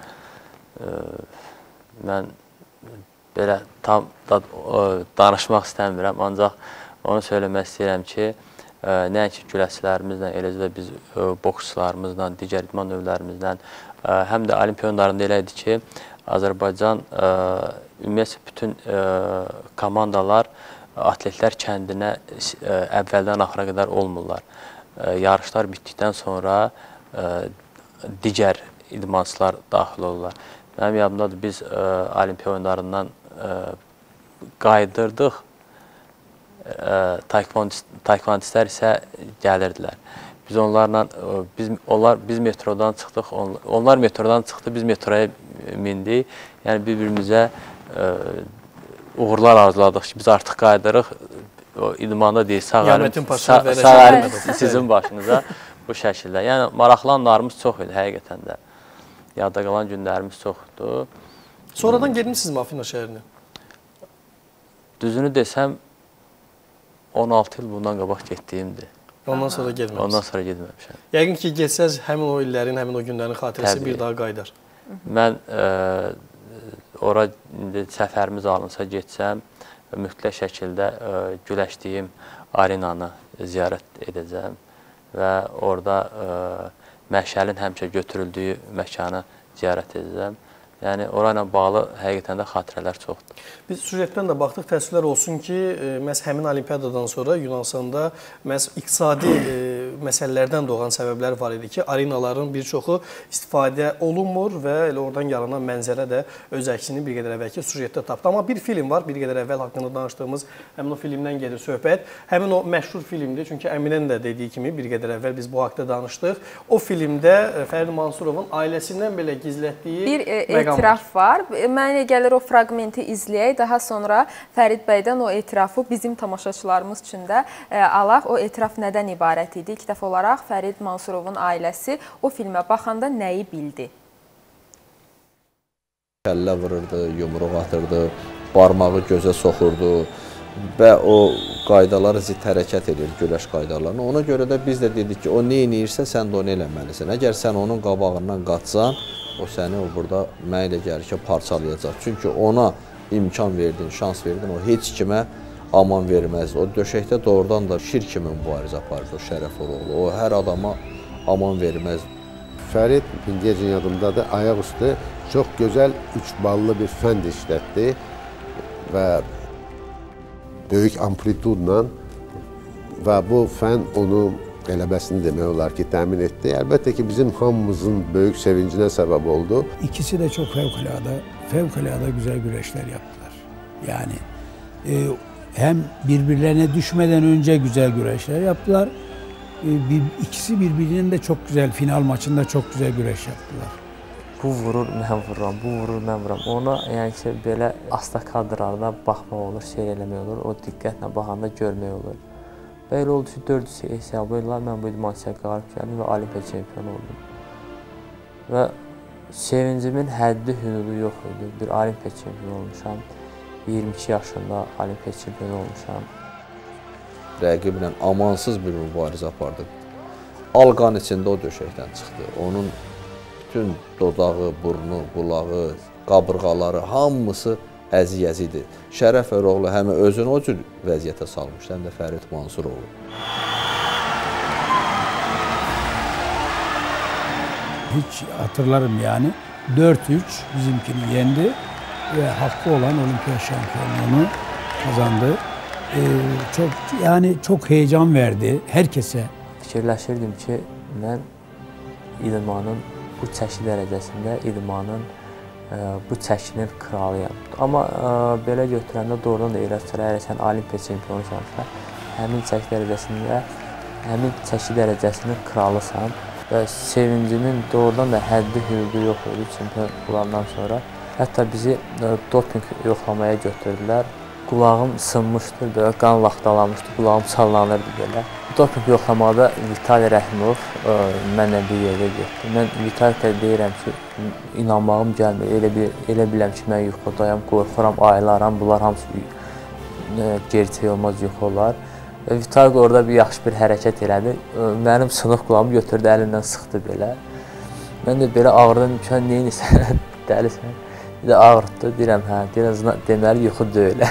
Mən belə tam da danışmaq istəmirəm, ancaq onu söyləmək istəyirəm ki, nəinki güləçilərimizlə, eləcə də biz boksçularımızla, digər idman növlərimizlə, həm də olimpiya oyunlarında elə idi ki, Azərbaycan, ümumiyyətlə bütün komandalar, atletlər kəndinə əvvəldən axıra qədər olmurlar. Yarışlar bitdikdən sonra digər idmançılar daxil olurlar. Mənim yadımdadır, biz olimpiya oyunlarından qaydırdıq, taekvondistlər isə gəlirdilər. Biz onlarla, biz metrodan çıxdıq, onlar metrodan çıxdı, biz metroya mindik. Yəni bir-birimizə uğurlar arzuladıq ki, biz artıq qaydırıq, idmanda deyil, sağarım sizin başınıza bu şəkildə. Yəni, maraqlı anlarımız çox idi, həqiqətən də. Yadda qalan günlərimiz çoxdur. Sonradan gedmişsiniz Afina şəhərinə? Düzünü desəm, 16 il bundan qabaq getdiyimdir. Ondan sonra gedməmişsiniz? Ondan sonra gedməmişəm. Yəqin ki, getsəz həmin o illərin, həmin o günlərin xatirəsi bir daha qaydar. Mən ora səfərimiz alınsa getsəm, mütləq şəkildə güləşdiyim arenanı ziyarət edəcəm və orada məşəlin həmişə götürüldüyü məkanı ziyarət edəcəm. Yəni, orayla bağlı həqiqətən də xatirələr çoxdur. Biz süjetdən də baxdıq, təəssüflər olsun ki, məhz həmin olimpiyadadan sonra Yunanistanda məhz iqtisadi məsələlərdən doğan səbəblər var idi ki, arenaların bir çoxu istifadə olunmur və elə oradan yaranan mənzərə də öz əksini bir qədər əvvəlki süjetdə tapdı. Amma bir film var, bir qədər əvvəl haqqında danışdığımız həmin o filmdən gedir söhbət. Həmin o məşhur filmdir, çünki Əminənin də dediyi kimi bir qədər əvvəl biz bu haqda danışdıq. O filmdə Fərid Mansurovun ailəsindən belə gizlətdiyi etiraf var. Mənə gəlir o fraqmenti izləyək, daha sonra Fərid bəydən o etirafı bizim tamaşaçılarımız üçün də alaq. O etiraf nədən ibarət idi? İlk dəfə olaraq Fərid Mansurovun ailəsi o filmə baxanda nəyi bildi? Kəllə vururdu, yumruq atırdı, barmağı gözə soxurdu və o qaydalara zidd hərəkət edir, güləş qaydalarına. Ona görə də biz də dedik ki, o nə edirsə, sən də onu eləməlisən. Əgər sən onun qabağından qaçsan, o səni burada mənə elə gəlir ki, parçalayacaq. Çünki ona imkan verdin, şans verdin, o heç kimə aman verməzdi. O döşəkdə doğrudan da şir kimi mübarizə apardı, o Şərəfoğlu. O hər adama aman verməzdi. Fərid, indiyəcən yadımdadır, ayaq üstü çox gözəl 3 ballı bir fənd işlətdi və böyük amplitudla və bu fən onu qələbəsini demək olar ki, təmin etdi. Əlbəttə ki, bizim hamımızın böyük sevincinə səbəb oldu. İkisi de çok fevkalade güzel güreşler yaptılar. Yani hem birbirlerine düşmeden önce güzel güreşler yaptılar, İkisi birbirinin de çok güzel, final maçında çok güzel güreş yaptılar. Bu vurur, mən vururam, bu vurur, mən vururam. Ona yəni ki, belə asta kadrlarda baxmaq olur, seyr eləmək olur, o diqqətlə baxanda görmək olur. Və elə oldu ki, 400 hesabı ilə mən bu idmançıya qalib gəldim və Olimpiya çempionu oldum. Və sevincimin həddi hüdudu yox idi. Bir Olimpiya çempionu olmuşam, 22 yaşında Olimpiya çempionu olmuşam. Rəqiblə amansız bir mübarizə apardıq. Alqan içində o döşəkdən çıxdı. Onun bütün dodağı, burnu, qulağı, qabırğaları, hamısı əziyyəz idi. Şərəf Əroğlu həm özünü o cür vəziyyətə salmışdı, həm də Fərid Mansuroğlu. Hiç hatırlarım yani. 4-3 bizimkini yendi ve hakkı olan olimpiya şampiyonluğunu kazandı. Çok heyecan verdi herkese. Fikirləşirdim ki, mən idmanın bu çəki dərəcəsində idmanın bu çəkinin kralıyam. Amma belə götürəndə doğrudan da elə sıra, əgər sən Olimpiya çempionusansa, həmin çəki dərəcəsində, həmin çəki dərəcəsinin kralısan və sevincimin doğrudan da həddi hüdudu yox idi çempion olandan sonra. Hətta bizi doping yoxlamaya götürdülər. Qulağım sınmışdı, belə qan laxtalanmışdı, qulağım sallanırdı belə. Doping yoxlamada Vitali Rəhimov mənlə bir yerdə getdi. Mən Vitali'yə deyirəm ki, inanmağım gəlmir. Elə biləm ki, mən yuxudayam, qorxuram, ayılaram, bunlar hamısı gerçək olmaz, yuxu olar. Vitali orada bir yaxşı bir hərəkət elədi. Mənim sınıq qulağımı götürdü, əlindən sıxdı belə. Mən də belə ağrıdan mümkün neyinsən, dəlisən. Bir də ağrıtdı, deyirəm, deməli yuxu deyil.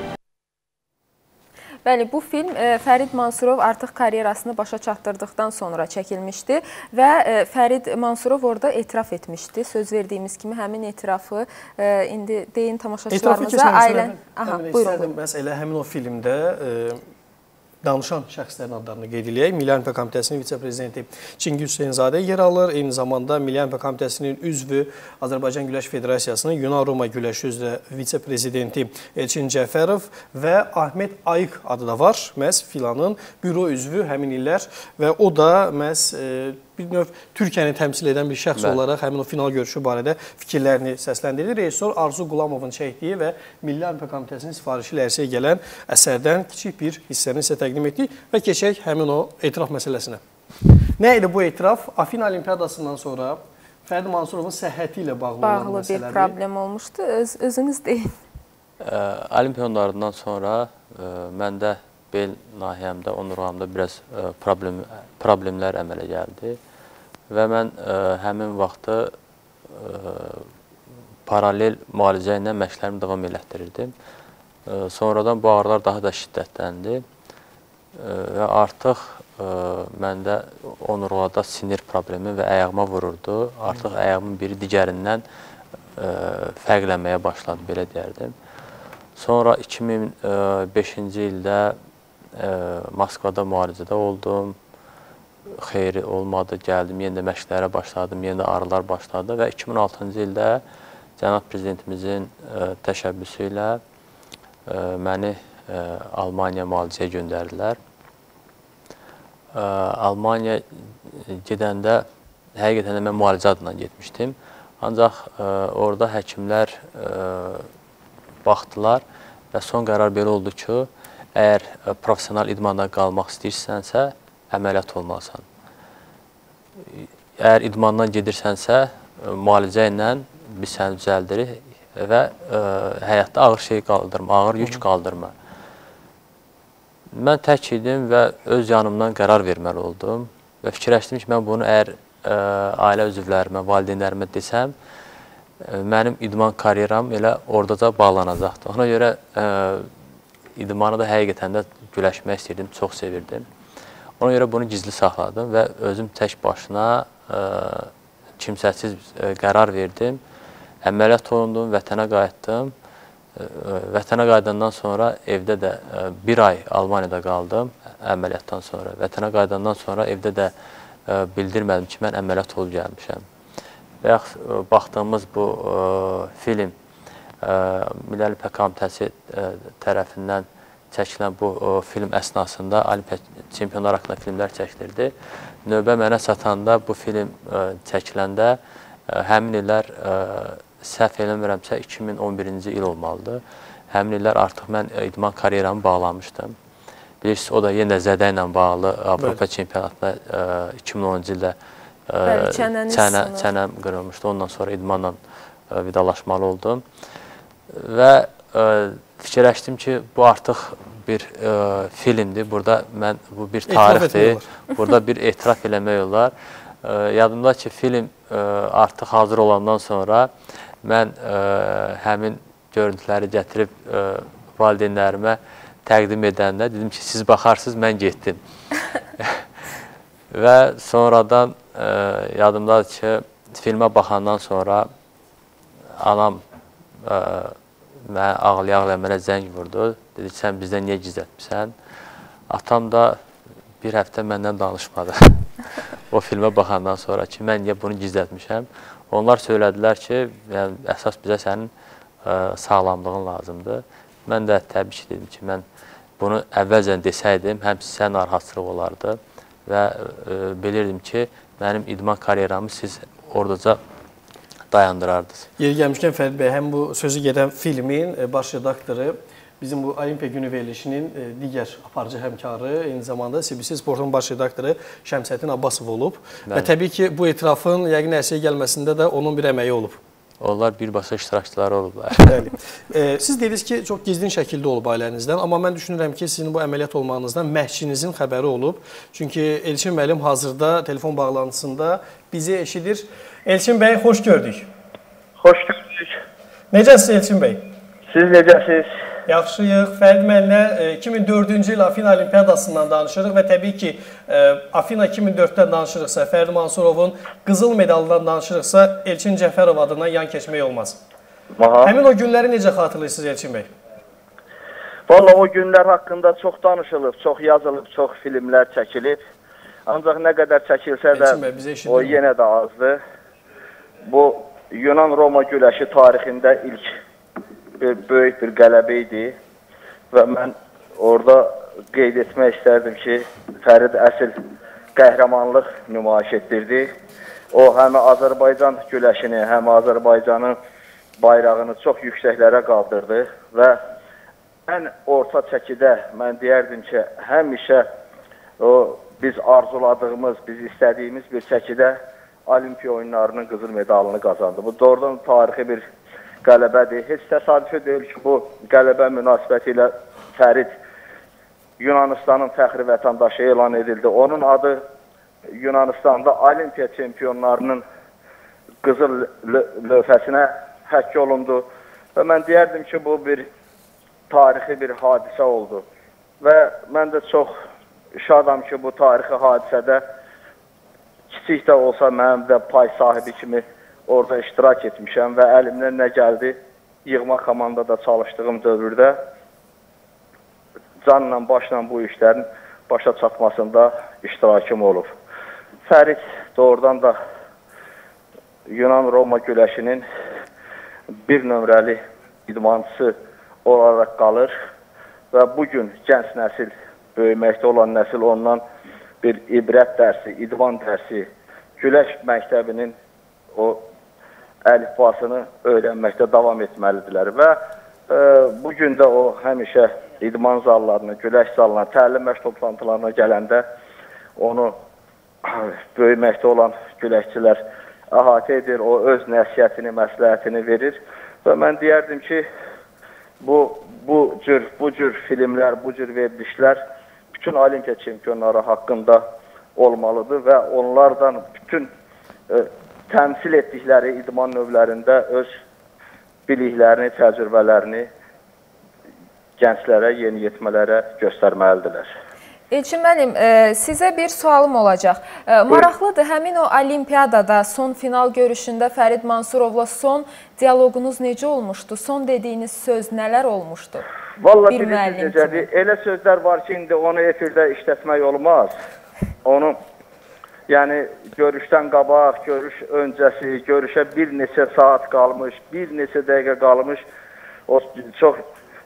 Bəli, bu film Fərid Mansurov artıq karyerasını başa çatdırdıqdan sonra çəkilmişdi və Fərid Mansurov orada etiraf etmişdi. Söz verdiyimiz kimi həmin etirafı indi deyin tamaşaçılarımıza ailən... İstərdim, məsələ həmin o filmdə danışan şəxslərin adlarını qeyd edək. Milli Olimpiya Komitəsinin vitse-prezidenti Çingiz Hüseynzadə yer alır. Eyni zamanda Milli Olimpiya Komitəsinin üzvü Azərbaycan Güləş Federasiyasının Yunan-Roma güləşi üzrə vitse-prezidenti Elçin Cəfərov və Ahmet Ayıq adı da var. Məhz filanın büro üzvü həmin illər və o da məhz bir növ Türkiyəni təmsil edən bir şəxs olaraq həmin o final görüşü barədə fikirlərini səsləndirir. Rejissor Arzu Qulamovun çəkdiyi və Milli Olimpiya Komitəsinin sifarişi ilə ərsəyə gələn əsərdən kiçik bir hissəni sizə təqdim etdik və keçək həmin o etiraf məsələsinə. Nə idi bu etiraf? Afina Olimpiyadasından sonra Fərid Mansurovun səhhəti ilə bağlı bir problem olmuşdu. Özünüz deyin. Olimpiyonlarından sonra məndə bel nahiyəmdə, onurğamda biraz problemlər əmələ gəldi və mən həmin vaxtı paralel müalicə ilə məşqlərimi davam elətdirirdim. Sonradan bu ağrılar daha da şiddətləndi və artıq məndə onurğada sinir problemi və ayağıma vururdu. Artıq ayağımın biri digərindən fərqlənməyə başladı, belə deyərdim. Sonra 2005-ci ildə Moskvada müalicədə oldum, xeyri olmadı, gəldim, yenə də məşqlərə başladım, yenə də ağrılar başladı və 2006-cı ildə Cənab Prezidentimizin təşəbbüsü ilə məni Almaniya müalicəyə göndərdilər. Almaniya gedəndə həqiqətən də mən müalicə adına getmişdim, ancaq orada həkimlər baxdılar və son qərar belə oldu ki, əgər profesional idmanda qalmaq istəyirsənsə, əməliyyat olmalısan. Əgər idmandan gedirsənsə, müalicə ilə biz səni düzəldirik və həyatda ağır şey qaldırma, ağır yük qaldırma. Mən tək idim və öz yanımdan qərar verməli oldum və fikirləşdim ki, mən bunu əgər ailə üzvlərimə, valideynlərimə desəm, mənim idman karyeram elə oradaca bağlanacaqdır. Ona görə idmanı da həqiqətən də güləşmək istəyirdim, çox sevirdim. Ona görə bunu gizli saxladım və özüm tək başına kimsəsiz qərar verdim. Əməliyyat olundum, vətənə qayıtdım. Vətənə qayıdandan sonra evdə də bir ay Almaniyada qaldım əməliyyatdan sonra. Vətənə qayıdandan sonra evdə də bildirmədim ki, mən əməliyyat olub gəlmişəm. Və baxdığımız bu film Milli Olimpiya Komitəsi tərəfindən çəkilən bu film əsnasında Olimpiya çempionlar haqqında filmlər çəkilirdi. Növbə mənə çatanda bu film çəkiləndə həmin illər səhv eləmirəmsə 2011-ci il olmalıdır. Həmin illər artıq mən idman karyeramı bağlamışdım. Bilirsiniz, o da yenə zədə ilə bağlı Avropa çempionatında 2010-cu ildə çənəm qırılmışdı. Ondan sonra idmanla vidalaşmalı oldum. Və fikirləşdim ki, bu artıq bir filmdir. Burada bu bir tarixdir. Burada bir etiraf eləmək olar. Yadımda ki, film artıq hazır olandan sonra mən həmin görüntüləri gətirib valideynlərimə təqdim edəndə dedim ki, siz baxarsınız, mən getdim. Və sonradan yadımdadır ki, filmə baxandan sonra anam mənə ağlaya-ağlaya mənə zəng vurdu. Dedi, sən bizdən niyə gizlətmirsən? Atam da bir həftə məndən danışmadı. O filmə baxandan sonra ki, mən niyə bunu gizlətmişəm? Onlar söylədilər ki, əsas bizə sənin sağlamlığın lazımdır. Mən də təbii ki, dedim ki, mən bunu əvvəlcən desəydim, həm sizə narahatsızlıq olardı və bilirdim ki, mənim idman karyeramı siz oradaca dayandırardınız. Yeri gəlmişkən Fərid bəy, həm bu sözü gedən filmin baş redaktoru, bizim bu Olimpiya günü verilişinin digər aparıcı həmkarı, eyni zamanda CBC Sportun baş redaktoru Şəmsəddin Abbasov olub. Və təbii ki, bu etirafın yəqin ərsəyə gəlməsində də onun bir əməyi olub. Onlar birbaşa iştirakçıları olublar. Bəli. Siz dediniz ki, çox gizlin şəkildə olub ailənizdən, amma mən düşünürəm ki, sizin bu əməliyyat olmağınızdan məşqçinizin xəbəri olub. Çünki Elçin müəllim hazırda telefon bağlantısında bizi eşidir. Elçin bəy, xoş gördük. Xoş gördük. Necəsiniz Elçin bəy? Siz necəsiniz? Yaxşıyıq. Fərid müəllimlə 2004-cü il Afina Olimpiadasından danışırıq və təbii ki, Afina 2004-dən danışırıqsa, Fərid Mansurovun qızıl medalından danışırıqsa, Elçin Cəfərov adından yan keçmək olmaz. Həmin o günləri necə xatırlayırsınız Elçin bəy? Vallahi o günlər haqqında çox danışılıb, çox yazılıb, çox filmlər çəkilib. Ancaq nə qədər çəkilsə də o yenə də azdır. Bu Yunan-Roma güləşi tarixində ilk böyük bir qələbə idi və mən orada qeyd etmək istərdim ki, Fərid əsl qəhrəmanlıq nümayiş etdirdi. O, həm Azərbaycan güləşini, həm Azərbaycanın bayrağını çox yüksəklərə qaldırdı və ən orta çəkidə mən deyərdim ki, həmişə biz arzuladığımız, biz istədiyimiz bir çəkidə Olimpiya oyunlarının qızıl medalını qazandı. Bu doğrudan tarixi bir qələbədir. Heç təsadüfi deyil ki, bu qələbə münasibəti ilə Fərid Yunanistanın fəxri vətəndaşı elan edildi. Onun adı Yunanistanda Olimpiya çempionlarının qızıl lövhəsinə həkk olundu. Və mən deyərdim ki, bu bir tarixi bir hadisə oldu. Və mən də çox şadam ki, bu tarixi hadisədə kiçik də olsa mənim də pay sahibi kimi orada iştirak etmişəm və əlimdən nə gəldi, yığma komandada çalışdığım dövrdə canla, başla bu işlərin başa çatmasında iştirakım olub. Fərid doğrudan da Yunan-Roma güləşinin bir nömrəli idmançısı olaraq qalır və bugün gənc nəsil, böyüməkdə olan nəsil ondan bir ibrət dərsi, idman dərsi, güləş məktəbinin o əlifbasını öyrənməkdə davam etməlidirlər və bugün də o həmişə idman zallarına, güləş zallarına, təlim məşq toplantılarına gələndə onu böyüməkdə olan güləşçilər əhatə edir, o öz nəsiyyətini, məsləhətini verir və mən deyərdim ki, bu cür filmlər, bu cür verilişlər bütün Olimpiya çempionları haqqında olmalıdır və onlardan bütün təmsil etdikləri idman növlərində öz biliklərini, təcrübələrini gənclərə, yeniyetmələrə göstərməlidirlər. Elçin müəllim, sizə bir sualım olacaq. Maraqlıdır, həmin o Olimpiyadada son final görüşündə Fərid Mansurovla son diyaloqunuz necə olmuşdu? Son dediyiniz söz nələr olmuşdu? Vallahi bilirsiniz necədir, elə sözlər var ki, indi onu efirdə işlətmək olmaz. Onu, yəni görüşdən qabaq, görüş öncəsi, görüşə bir neçə saat qalmış, bir neçə dəqiqə qalmış, o çox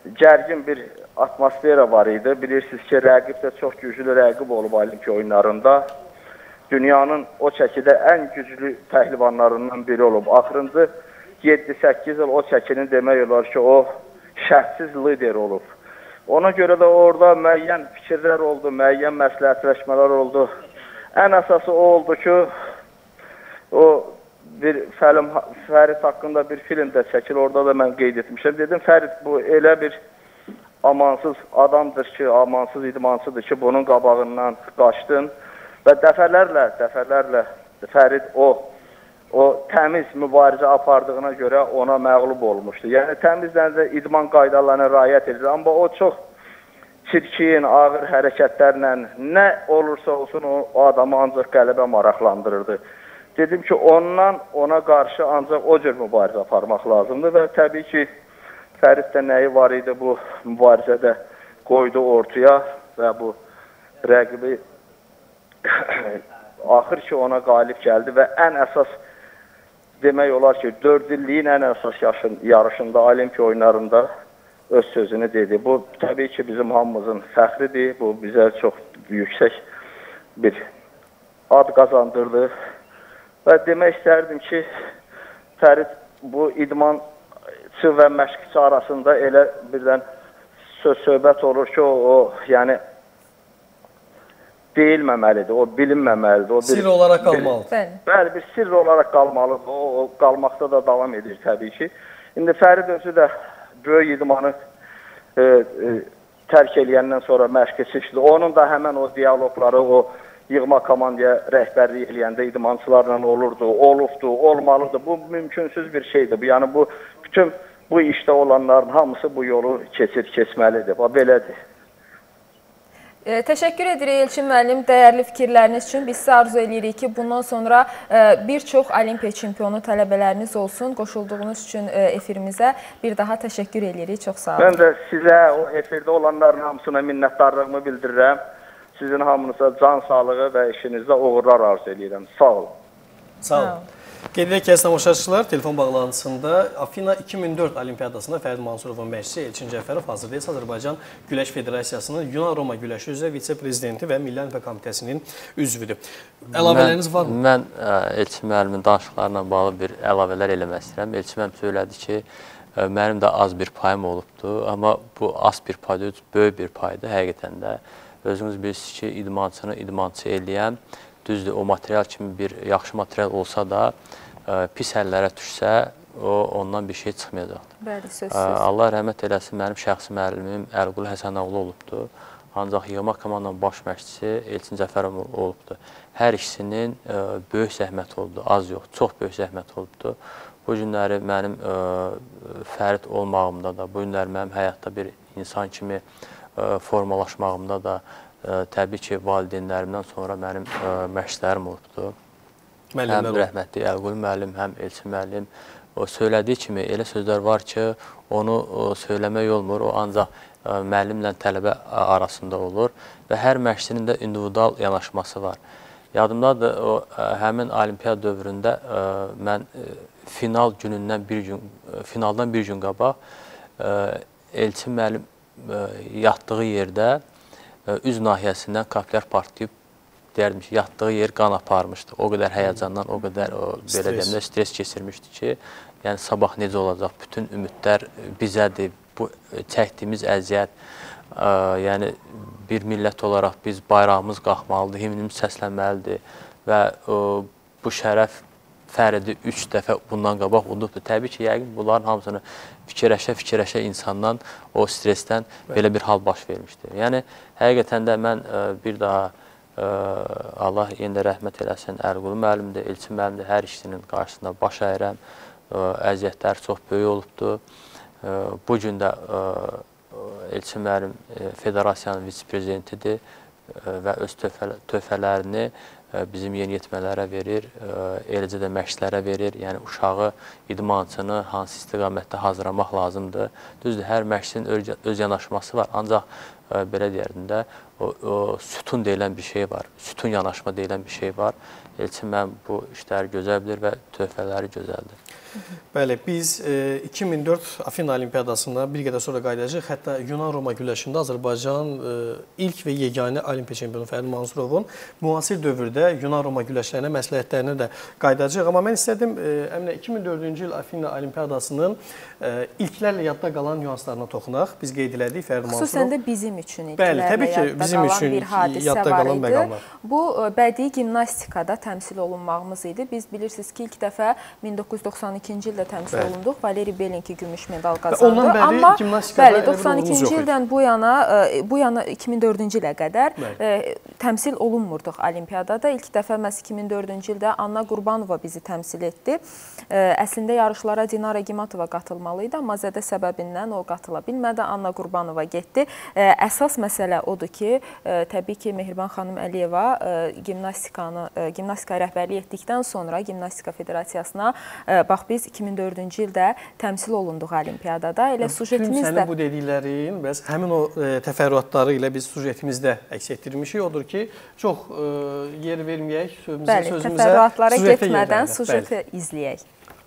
gərgin bir atmosfera var idi. Bilirsiniz ki, rəqib də çox güclü rəqib olub Olimpiya oyunlarında. Dünyanın o çəkidə ən güclü pəhlivanlarından biri olub. Axırıncı 7-8 il o çəkinin demək olar ki, o şərtsiz lider olub. Ona görə də orada müəyyən fikirlər oldu, müəyyən məsləhətləşmələr oldu. Ən əsası o oldu ki, o bir Fərid haqqında bir film də çəkil, orada da mən qeyd etmişəm. Dedim, Fərid bu elə bir amansız adamdır ki, amansız idmansıdır ki, bunun qabağından qaçdın və dəfələrlə Fərid o təmiz mübarizə apardığına görə ona məğlub olmuşdu. Yəni təmizdən də idman qaydalarına riayət edir. Amma o çox çirkin, ağır hərəkətlərlə nə olursa olsun o adamı ancaq qələbə maraqlandırırdı. Dedim ki, ona qarşı ancaq o cür mübarizə aparmaq lazımdır və təbii ki, Fəriddə nəyi var idi bu mübarizədə qoydu ortaya və bu rəqibi axır ki, ona qalib gəldi və ən əsas demək olar ki, 4 illiyin ən əsas yarışında, Olimpiya oyunlarında öz sözünü dedi. Bu, təbii ki, bizim hamımızın fəxridir. Bu, bizə çox yüksək bir ad qazandırdı. Və demək istərdim ki, Fərid bu idmançı və məşqçi arasında elə birdən söz-söhbət olur ki, o yəni deyilməməlidir, o bilinməməlidir. Sirr olaraq qalmalıdır. Bəli, bir sirr olaraq qalmalıdır. O qalmaqda da davam edir təbii ki. İndi Fərid özü də böyük idmanı tərk eləyəndən sonra məşqçidir. Onun da həmən o diyaloqları, o yığma komandaya rəhbərlik eləyəndə idmançılarla olubdu, olmalıdır. Bu mümkünsüz bir şeydir. Yəni bütün bu işdə olanların hamısı bu yolu keçməlidir. Belədir. Təşəkkür edirik Elçin müəllim dəyərli fikirləriniz üçün. Biz sizə arzu edirik ki, bundan sonra bir çox Olimpiya çempionu tələbələriniz olsun. Qoşulduğunuz üçün efirimizə bir daha təşəkkür edirik. Çox sağ olun. Mən də sizə, o efirdə olanların hamısına minnətdarlığımı bildirirəm. Sizin hamınıza can sağlığı və işinizdə uğurlar arzu edirəm. Sağ olun. Sağ olun. Qeyd edək ki, tamaşaçılar, telefon bağlantısında Afina 2004 Olimpiyadasında Fərid Mansurovun məşqçisi Elçin Cəfərov hazırlayız. Azərbaycan Güləş Federasiyasının Yunan-Roma güləşi üzrə vitse-prezidenti və Milli Olimpiya Komitəsinin üzvüdür. Əlavələriniz var mı? Mən Elçin müəllimin danışıqlarla bağlı bir əlavələr eləmək istəyirəm. Elçin müəllim söylədi ki, mənim də az bir payım olubdur, amma bu az bir paydır, böyük bir paydır həqiqətən də. Özünüz bilirsiniz ki, idmançını idmançı eləyən, düzdür, o material kimi bir yaxşı material olsa da, pis əllərə düşsə, ondan bir şey çıxmayacaqdır. Bəli, sözsüz. Allah rəhmət eləsin, mənim şəxsi müəllimim Ərqulu Həsənoğlu olubdur. Ancaq yığma komandanın baş məşqçisi Elçin Cəfərov olubdur. Hər ikisinin böyük zəhmət olubdur, az yox, çox böyük zəhmət olubdur. Bu günləri mənim Fərid olmağımda da, bu günləri mənim həyatda bir insan kimi formalaşmağımda da təbii ki, valideynlərimdən sonra mənim məşqçilərim olubdur. Həm rəhmətli Əlqulu müəllim, həm Elçin müəllim. O söylədiyi kimi elə sözlər var ki, onu söyləmək olmur, o ancaq müəllimlə tələbə arasında olur və hər məşqçinin də individual yanaşması var. Yadımdadır, həmin olimpiya dövründə mən finaldan bir gün qabaq Elçin müəllim yatdığı yerdə üz nahiyəsindən kapillər partlayıb, deyərdim ki, yatdığı yer qan aparmışdı. O qədər həyəcandan, o qədər belə deyəmdə stres keçirmişdi ki, yəni sabah necə olacaq, bütün ümidlər bizədir, bu çəkdiyimiz əziyyət, yəni bir millət olaraq biz bayrağımız qalxmalıdır, himnimiz səslənməlidir və bu şərəf Fəridi 3 dəfə bundan qabaq udubdur. Təbii ki, yəqin bunların hamısını fikirləşə insandan, o stresdən belə bir hal baş vermişdir. Yəni, həqiqətən də mən bir daha Allah yenə də rəhmət eləsin, Ərqulu müəllimdir, Elçin müəllimdir, hər ikisinin qarşısında baş əyirəm. Əziyyətlər çox böyük olubdur. Bu gün də Elçin müəllim federasiyanın vitse-prezidentidir və öz töhfələrini bizim yeniyetmələrə verir, eləcə də məşqçilərə verir. Yəni, uşağı, idmançını hansı istiqamətdə hazırlamaq lazımdır. Düzdür, hər məşqçinin öz yanaşması var. Ancaq belə deyərdim də, o sütun deyilən bir şey var, sütun yanaşma deyilən bir şey var. Elçin mən bu işləri gözəl bilir və töhfələri gözəldir. Bəli, biz 2004 Afina Olimpiyadasında bir qədər sonra qayıdacaq. Hətta Yunan-Roma güləşində Azərbaycan ilk və yeganə olimpiya çempionu Fərid Mansurovun müasir dövrdə Yunan-Roma güləşlərinə, məsləhətlərinə də qayıdacaq. Amma mən istədim, Əminə, 2004-cü il Afina Olimpiyadasının ilklərlə yadda qalan nüanslarına toxunaq. Biz qeyd elədik Fərid Mansurov. Xüsusən də bizim üçün ilklərlə yadda qalan bir hadisə var idi. Bu, bədii gimnastikada təmsil olunmağımız idi. Biz bilirsiniz ki, ilk dəfə 1992-ci ildə təmsil olunduq. Valeri Belinki gümüş medal qazandı. Ondan bəri gimnastikada 92-ci ildən bu yana 2004-cü ilə qədər təmsil olunmurduq olimpiyadada. İlk dəfə məhz 2004-cü ildə Anna Qurbanova bizi təmsil etdi. Əslində yarışlara Dinara Gimatova qatılmalıydı, amma zədə səbəbindən o qatıla bilmədi. Anna Qurbanova getdi. Əsas məsələ odur ki, təbii ki, Mehriban xanım Əliyeva gimnastika rəhbərlik etdikdən sonra Gimnastika Federasiyasına bax biz 2004-cü ildə təmsil olunduq olimpiyadada. Elə sujetimiz də... Sənin bu dediklərin, bəs həmin o təfərrüatları ilə biz sujetimizdə əks etdirmişik. Odur ki, çox yer verməyək sözümüzə. Bəli, təfərrüatlara getmədən sujeti izləyək.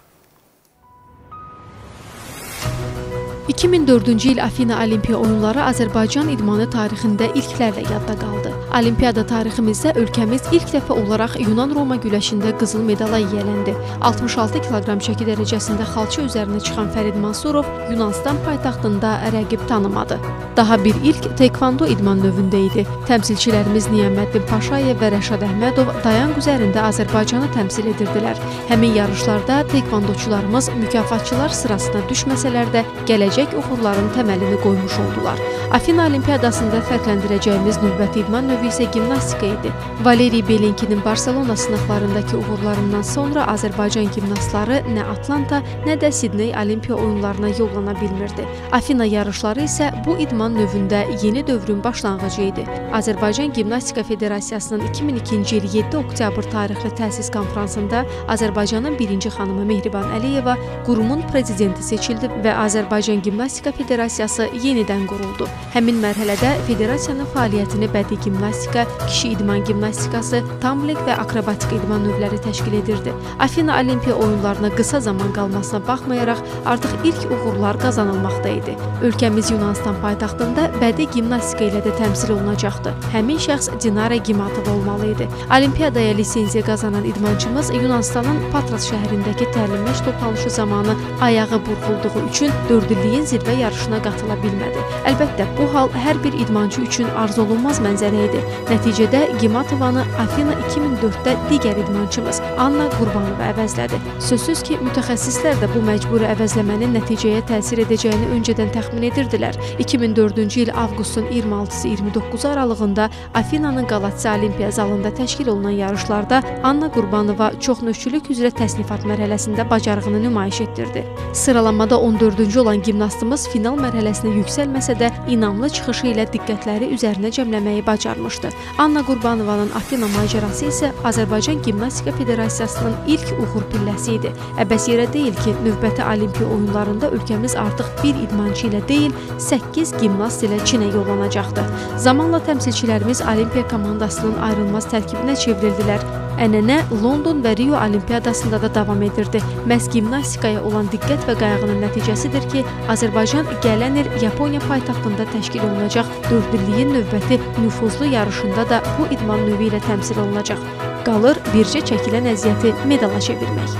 2004-cü il Afina Olimpiya oyunları Azərbaycan idmanı tarixində ilklərlə yadda qaldı. Olimpiyada tariximizdə ölkəmiz ilk dəfə olaraq Yunan-Roma güləşində qızıl medala yiyələndi. 66 kiloqram çəki dərəcəsində xalça üzərinə çıxan Fərid Mansurov Yunanistan paytaxtında rəqib tanımadı. Daha bir ilk tekvando idman növündə idi. Təmsilçilərimiz Niyaməddin Paşayev və Rəşad Əhmədov dayaq üzərində Azərbaycanı təmsil edirdilər. Həmin yarışlarda tekvandoçularımız mükafatçılar sırasına düşməsələr də gələcək uğurların təməlini qoymuş oldular. Afina Olimpiyadasında fərqləndirəcəyimiz növbəti idman növü isə gimnastika idi. Valeri Belinkinin Barselona sınaqlarındakı uğurlarından sonra Azərbaycan gimnastları nə Atlanta, nə də Sidney Olimpiya oyunlarına yollana bilmirdi. Afina yarışları isə bu idman növündə yeni dövrün başlanğıcı idi. Azərbaycan Gimnastika Federasiyasının 2002-ci il 7 oktyabr tarixli təsis konfransında Azərbaycanın birinci xanımı Mehriban Əliyeva qurumun prezidenti seçildi və Azərbaycan Gimnastika Federasiyası yenidən quruldu. Həmin mərhələdə federasiyanın fəaliyyətini bədii gimnastika, kişi idman gimnastikası, tamlik və akrobatik idman növləri təşkil edirdi. Afina Olimpiya oyunlarına qısa zaman qalmasına baxmayaraq artıq ilk uğurlar qazanılmaqda idi. Ölkəmiz Yunanistan paytaxtında bədii gimnastika ilə də təmsil olunacaqdı. Həmin şəxs Dinara Gimatova olmalı idi. Olimpiyadaya lisenziya qazanan idmançımız Yunanistanın Patras şəhərindəki təlim-məşq toplanışı zamanı ayağı burxulduğu üçün 4 illiyin zirvə yarışına qatıla bilmədi. Əlbəttə, bu hal hər bir idmançı üçün arzulunmaz mənzərə idi. Nəticədə Gimatovanı Afina 2004-də digər idmançımız Anna Qurbanova əvəzlədi. Sözsüz ki, mütəxəssislər də bu məcburi əvəzləmənin nəticəyə təsir edəcəyini öncədən təxmin edirdilər. 2004-cü il avqustun 26-29 aralığında Afinanın Qalatsi Olimpiya zalında təşkil olunan yarışlarda Anna Qurbanova çoxnövçülük üzrə təsnifat mərhələsində bacarığını nümayiş etdirdi. Sıralamada 14-cü olan gimnastımız final mərhələsinə yüksəlməsə də inamlı çıxışı ilə diqqətləri üzərinə cəmləməyi bacarmışdı. Anna Qurbanovanın Afina macərası isə Azərbaycan Gimnastika Federasiyasının ilk uğur pilləsi idi. Əbəs yerə deyil ki, növbəti olimpiya oyunlarında ölkəmiz artıq bir idmançı ilə deyil, 8 gimnast ilə Çinə yollanacaqdı. Zamanla təmsilçilərimiz olimpiya komandasının ayrılmaz tərkibinə çevrildilər. Ənənə London və Rio Olimpiyadasında da davam edirdi. Məhz gimnastikaya olan diqqət və qayğının nəticəsidir ki, Azərbaycan gələn il Yaponiya paytaxtında təşkil olunacaq 4 illiyin növbəti nüfuzlu yarışında da bu idman növü ilə təmsil olunacaq. Qalır bircə çəkilən əziyyəti medala çevirmək.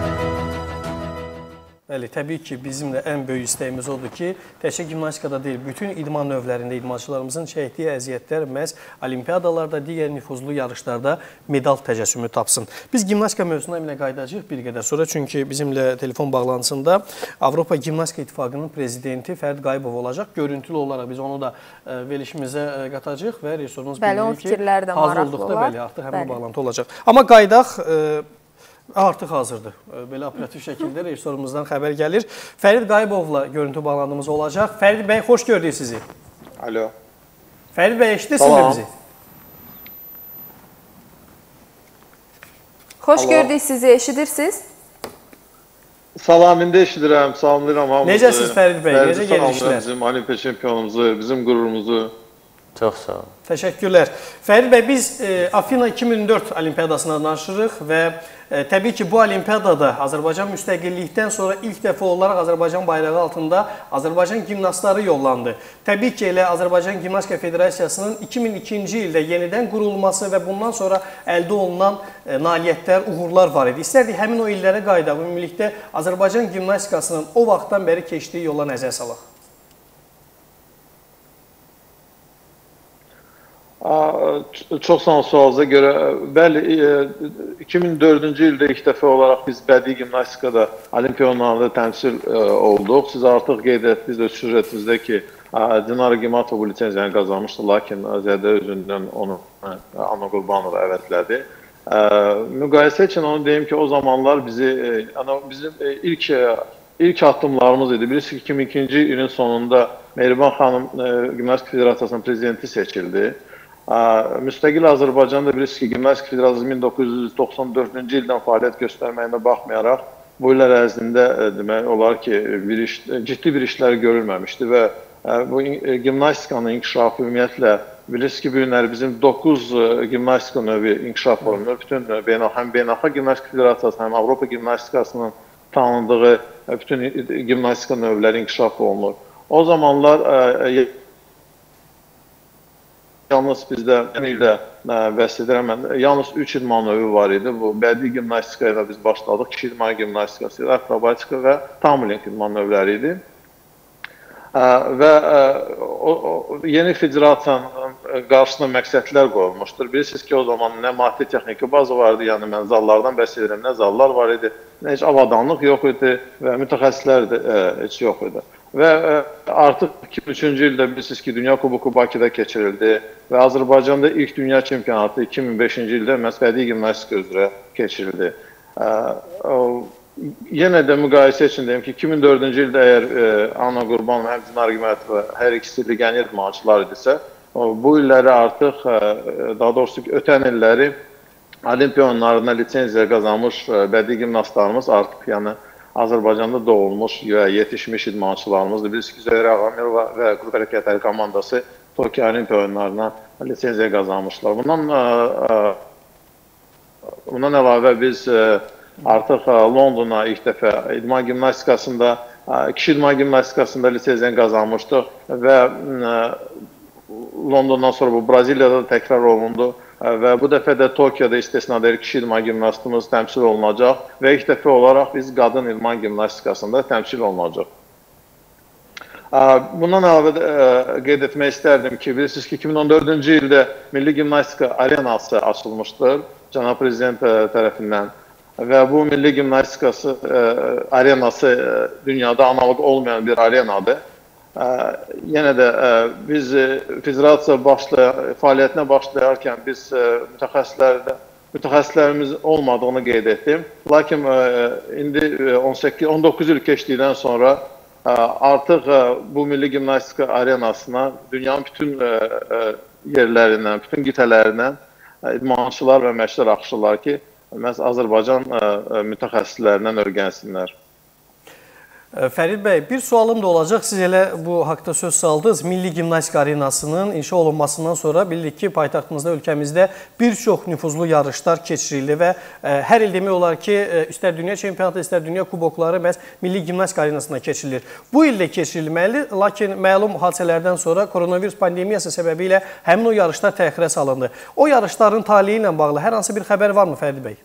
Bəli, təbii ki, bizim də ən böyük istəyimiz odur ki, təkcə gimnastikada deyil, bütün idman növlərində idmançılarımızın çəkdiyi əziyyətlər məhz olimpiyadalarda, digər nüfuzlu yarışlarda medal təcəssümü tapsın. Biz gimnastika mövzusuna əminə qayıdacağıq bir qədər sonra, çünki bizimlə telefon bağlantısında Avropa Gimnastika İttifaqının prezidenti Fərid Qayıbov olacaq. Görüntülü olaraq biz onu da verilişimizə qatacağıq və rejissorumuz bilir ki, hazır olduqda bəli, artıq həmin bağlantı olacaq. Amma qaydaq artıq hazırdır. Belə operativ şəkildə rejissorumuzdan xəbər gəlir. Fərid Qayıbovla görüntü bağlantımız olacaq. Fərid bəy, xoş gördük sizi. Alo. Fərid bəy, eşidirsiniz bizi? Xoş gördük sizi, eşidirsiniz? Salam, indi eşidirəm, salamlayıram hamımızı. Necəsiz Fərid bəy, necə gelir işlər? Bizim olimpiya çempionumuzu, bizim qürurumuzu. Çox sağ olun. Təşəkkürlər. Fərid bəy, biz Afina 2004 olimpiyadasına danışırıq və təbii ki, bu olimpiyadada Azərbaycan müstəqillikdən sonra ilk dəfə olaraq Azərbaycan bayrağı altında Azərbaycan gimnastları yollandı. Təbii ki, elə Azərbaycan Gimnastika Federasiyasının 2002-ci ildə yenidən qurulması və bundan sonra əldə olunan nailiyyətlər, uğurlar var idi. İstərdik həmin o illərə qayıdaq, ümumilikdə Azərbaycan gimnastikasının o vaxtdan bəri keçdiyi yola nəzər salaq. Çox sağ olun sualınıza görə. Bəli, 2004-cü ildə ilk dəfə olaraq biz bədii gimnastikada olimpiya oyunlarında təmsil olduq. Siz artıq qeyd etdiniz öz süjetinizdə ki, Dinara Gimatova bu lisenziyanı qazanmışdı, lakin Zədə özündən onu Anna Qurbanova əvəzlədi. Müqayisə üçün onu deyim ki, o zamanlar bizim ilk addımlarımız idi. Bilirsiniz ki, 2002-ci ilin sonunda Mehriban xanım Gimnastika Federasiyasının prezidenti seçildi. Müstəqil Azərbaycanda bilirsiniz ki, Gimnastika Federasiyası 1994-cü ildən fəaliyyət göstərməyinə baxmayaraq, bu illər ərzində demək olar ki, ciddi bir işlər görülməmişdi və bu gimnastikanın inkişafı ümumiyyətlə, bilirsiniz ki, bu günlər bizim 9 gimnastika növü inkişaf olunur. Bütün həm Beynəlxalq Gimnastika Federasiyası, həm Avropa Gimnastikasının tanındığı bütün gimnastika növləri inkişaf olunur. O zamanlar yalnız bizdə ildə vəsf edirəm, yalnız 3 idman növü var idi. Bu bədii gimnastika ilə biz başladıq. Kişi idman gimnastikası, akrobatika və tamlink idman növləri idi. Və yeni federasiyanın qarşısına məqsədlər qoyulmuşdur. Bilirsiniz ki, o zaman nə maddi texniki bazı vardı, yəni mən zallardan bəhs edirəm, nə zallar var idi, nə heç avadanlıq yox idi və mütəxəssislər də heç yox idi. Və artıq 2003-cü ildə bilirsiniz ki, Dünya Kuboku Bakıda keçirildi və Azərbaycanda ilk dünya çempionatı 2005-ci ildə məhz bədii gimnastika üzrə keçirildi. Yenə də müqayisə üçün deyim ki, 2004-cü ildə əgər Anna Qurbanova, həm Dinar Qiymətova hər ikisi legioner idmançılar idisə, bu illəri artıq, daha doğrusu ötən illəri olimpiya oyunlarına lisenziya qazanmış bədii gimnastlarımız artıq, yəni Azərbaycanda doğulmuş, yetişmiş idmançılarımızdır. Bilirsiniz ki, Zöhrə Ağamirova və qrup hərəkətləri komandası Tokyo Olimpiya oyunlarına lisenziya qazanmışlar. Bundan əlavə biz artıq Londona ilk dəfə idman gimnastikasında, kişi idman gimnastikasında lisenziyanı qazanmışdıq və Londondan sonra bu Braziliyada da təkrar olundu və bu dəfə də Tokyoda istisnadır kişi idman gimnastımız təmsil olunacaq və ilk dəfə olaraq biz qadın idman gimnastikasında təmsil olunacaq. Bundan əlavə qeyd etmək istərdim ki, bilirsiniz ki, 2014-cü ildə Milli Gimnastika Arenası açılmışdır Cənab Prezident tərəfindən və bu Milli Gimnastikası arenası dünyada analog olmayan bir arenadır. Yenə də biz federasiya fəaliyyətinə başlayarkən biz mütəxəssislərimiz olmadığını qeyd etdim. Lakin indi 19 il keçdikdən sonra artıq bu Milli Gimnastika arenasına dünyanın bütün yerlərindən, bütün qitələrindən idmançılar və məşqçilər axışırlar ki, məhz Azərbaycan mütəxəssislərindən öyrənsinlər. Fərid bəy, bir sualım da olacaq. Siz elə bu haqda söz saldınız. Milli Gimnastika Arenasının inşa olunmasından sonra bildik ki, paytaxtımızda, ölkəmizdə bir çox nüfuzlu yarışlar keçirildi və hər il demək olar ki, istər dünya çempionatı, istər dünya kubokları məhz Milli Gimnastika Arenasında keçirilir. Bu il də keçirilməli, lakin məlum hadisələrdən sonra koronavirus pandemiyası səbəbi ilə həmin o yarışlar təxirə salındı. O yarışların taliyi ilə bağlı hər hansı bir xəbər varmı Fərid bəy?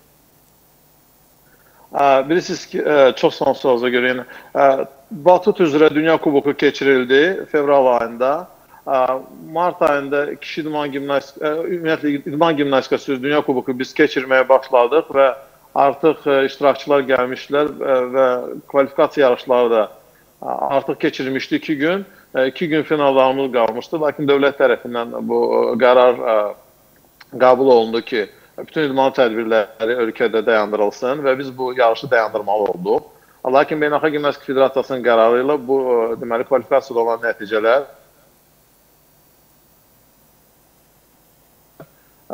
Bilirsiniz ki, çox sağ olun görə Batut üzrə Dünya Kuboku keçirildi fevral ayında. Mart ayında kişi idman gimnastikası üzrə Dünya Kuboku biz keçirməyə başladıq və artıq iştirakçılar gəlmişlər və kvalifikasiya yarışları da artıq keçirilmişdi 2 gün. 2 gün finallarımız qalmışdı. Lakin dövlət tərəfindən bu qərar qəbul olundu ki, bütün idman tədbirləri ölkədə dayandırılsın və biz bu yarışı dayandırmalı olduq. Lakin Beynəlxalq Gimnastika Federasiyasının qərarı ilə bu deməli kvalifikasiyada olan nəticələr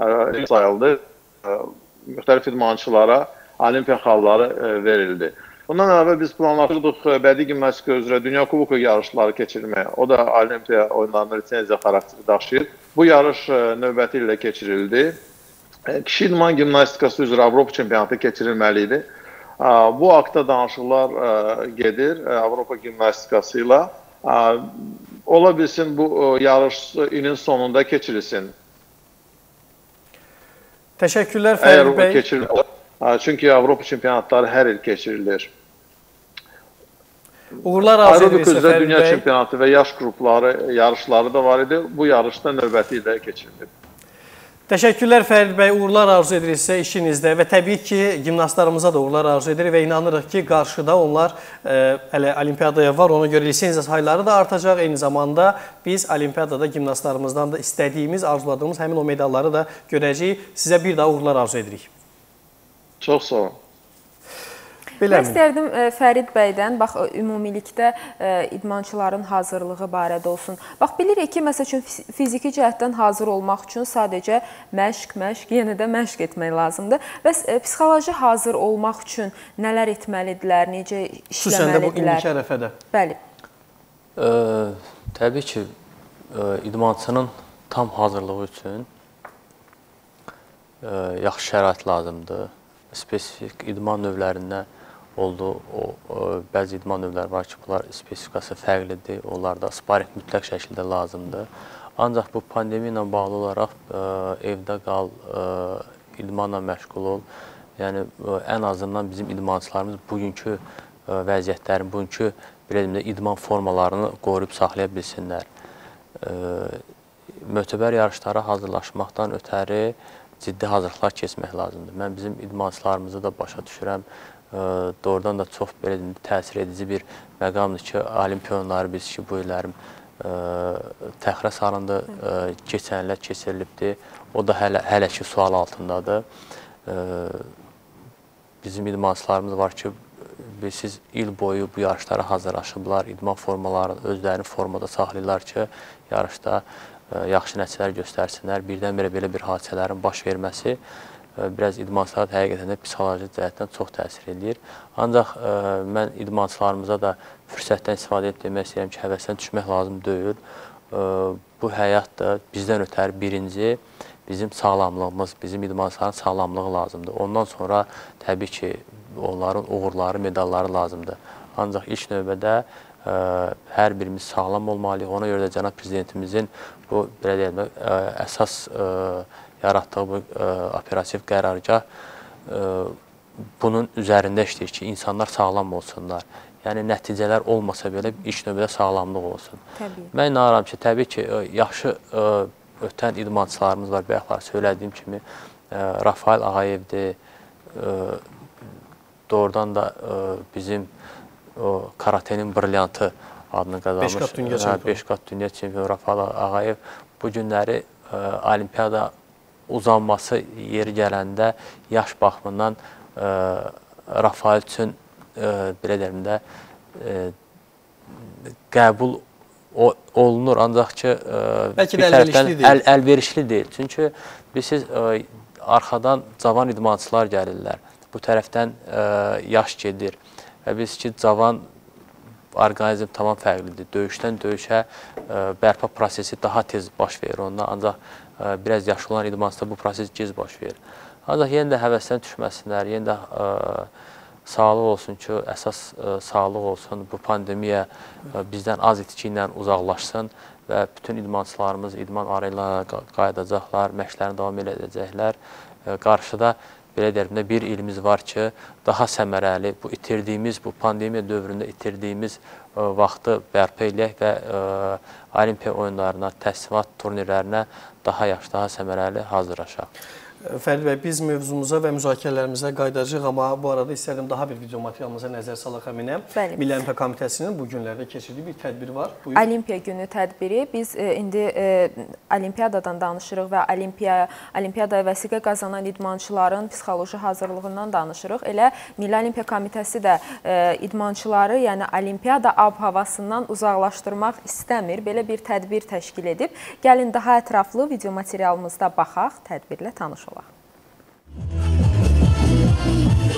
sayıldı. Müxtəlif idmançılara olimpiya xalları verildi. Bundan əvvəl biz planlaşdırdıq bədii gimnastika üzrə Dünya Kuboku yarışları keçirməyə. O da Olimpiya oyunlarının lisenziya xarakteri daşıyır. Bu yarış növbəti ildə keçirildi. Kişi idman gimnastikası üzrə Avropa çempionatı keçirilməli idi. Bu haqda danışıqlar gedir Avropa gimnastikası ilə. Ola bilsin bu yarış ilin sonunda keçirilsin. Təşəkkürlər Fərid bəy. Çünki Avropa çempionatları hər il keçirilir. Uğurlar arzu edirik Fərid bəy. Dünya çempionatı və yaş qrupları yarışları da var idi. Bu yarışda növbəti ildə keçirilir. Təşəkkürlər Fərid bəy, uğurlar arzu edirik sizə işinizdə və təbii ki, gimnastlarımıza da uğurlar arzu edirik və inanırıq ki, qarşıda onlar hələ olimpiyadaya var, ona görə lisenziya sayları da artacaq. Eyni zamanda biz olimpiyadada gimnastlarımızdan da istədiyimiz, arzuladığımız həmin o medalları da görəcəyik. Sizə bir daha uğurlar arzu edirik. Çox sağ olun. Mən istərdim Fərid bəydən, bax, ümumilikdə idmançıların hazırlığı barədə olsun. Bax, bilirik ki, məsəl üçün, fiziki cəhətdən hazır olmaq üçün sadəcə məşq, yenə də məşq etmək lazımdır. Və psixoloji hazır olmaq üçün nələr etməlidirlər, necə işləməlidirlər? Xüsusən də bu indiki ərəfədə. Bəli. Təbii ki, idmançının tam hazırlığı üçün yaxşı şərait lazımdır. Spesifik idman növlərindən oldu. Bəzi idman növləri var ki, bunlar spesifikası fərqlidir. Onlarda sparing mütləq şəkildə lazımdır. Ancaq bu pandemiya ilə bağlı olaraq evdə qal, idmanla məşğul ol. Yəni, ən azından bizim idmançılarımız bugünkü vəziyyətlərin, bugünkü idman formalarını qoruyub saxlaya bilsinlər. Mötəbər yarışlara hazırlaşmaqdan ötəri ciddi hazırlıqlar keçmək lazımdır. Mən bizim idmançılarımızı da başa düşürəm. Doğrudan da çox təsir edici bir məqamdır ki, olimpiya oyunları biz ki, bu illərim təxirə salındı, keçən illər keçirilibdir. O da hələ ki, sual altındadır. Bizim idmançılarımız var ki, siz il boyu bu yarışlara hazırlaşıblar, idman formalarını özlərini formada saxlayırlar ki, yarışda yaxşı nəticələr göstərsinlər. Birdən-birə belə bir hadisələrin baş verməsi biraz idmançılara həqiqətən də psixoloji cəhətdən çox təsir edir. Ancaq mən idmançılarımıza da fürsətdən istifadə edib demək istəyirəm ki, həvəsdən düşmək lazım deyil. Bu həyatda bizdən ötəri birinci bizim sağlamlığımız, bizim idmançıların sağlamlığı lazımdır. Ondan sonra təbii ki, onların uğurları, medalları lazımdır. Ancaq ilk növbədə hər birimiz sağlam olmalıyıq. Ona görə də cənab prezidentimizin bu əsas yaratdığı bu operativ qərargah bunun üzərində işləyir ki, insanlar sağlam olsunlar. Yəni, nəticələr olmasa belə ilk növbədə sağlamlıq olsun. Mən inanıram ki, təbii ki, yaxşı ötən idmançılarımız var. Bayaqlar söylədiyim kimi, Rafael Ağayevdir, doğrudan da bizim karatenin brilyantı adını qazanmış. 5 qat dünya çempionu Rafael Ağayev bu günləri olimpiyada uzanması yeri gələndə yaş baxımından Rafael üçün belə deyim də qəbul olunur, ancaq ki bir tərəfdən əlverişli deyil. Çünki siz arxadan cavan idmançılar gəlirlər. Bu tərəfdən yaş gedir və biz ki, cavan orqanizm tamam fərqlidir. Döyüşdən döyüşə bərpa prosesi daha tez baş verir ondan, ancaq biraz yaşlı olan idmançıda bu proses gec baş verir. Ancaq yenə də həvəsdən düşməsinlər, yenə də sağlıq olsun ki, əsas sağlıq olsun, bu pandemiya bizdən az itki ilə uzaqlaşsın və bütün idmançılarımız idman arayla qayıdacaqlar, məşqlərini davam edəcəklər. Qarşıda belə deyərim də bir ilimiz var ki, daha səmərəli, bu itirdiyimiz, bu pandemiya dövründə itirdiyimiz vaxtı bərpa eləyək və olimpiya oyunlarına, təslimat turnirlərinə daha yaxşı, daha səmərəli hazırlaşaq. Fərid bəy, biz mövzumuza və müzakirələrimizə qayıdacağıq, amma bu arada istərdim daha bir video materialımıza nəzər salaq əminəm. Milli Olimpiya Komitəsinin bu günlərdə keçirdiyi bir tədbir var. Olimpiya günü tədbiri. Biz indi olimpiyadadan danışırıq və olimpiyadaya vəsiqə qazanan idmançıların psixoloji hazırlığından danışırıq. Elə Milli Olimpiya Komitəsi də idmançıları, yəni olimpiyada ab-havasından uzaqlaşdırmaq istəmir. Belə bir tədbir təşkil edib. Gəlin daha ətraflı video materialımızda baxaq, tədbirlə tanış olaq.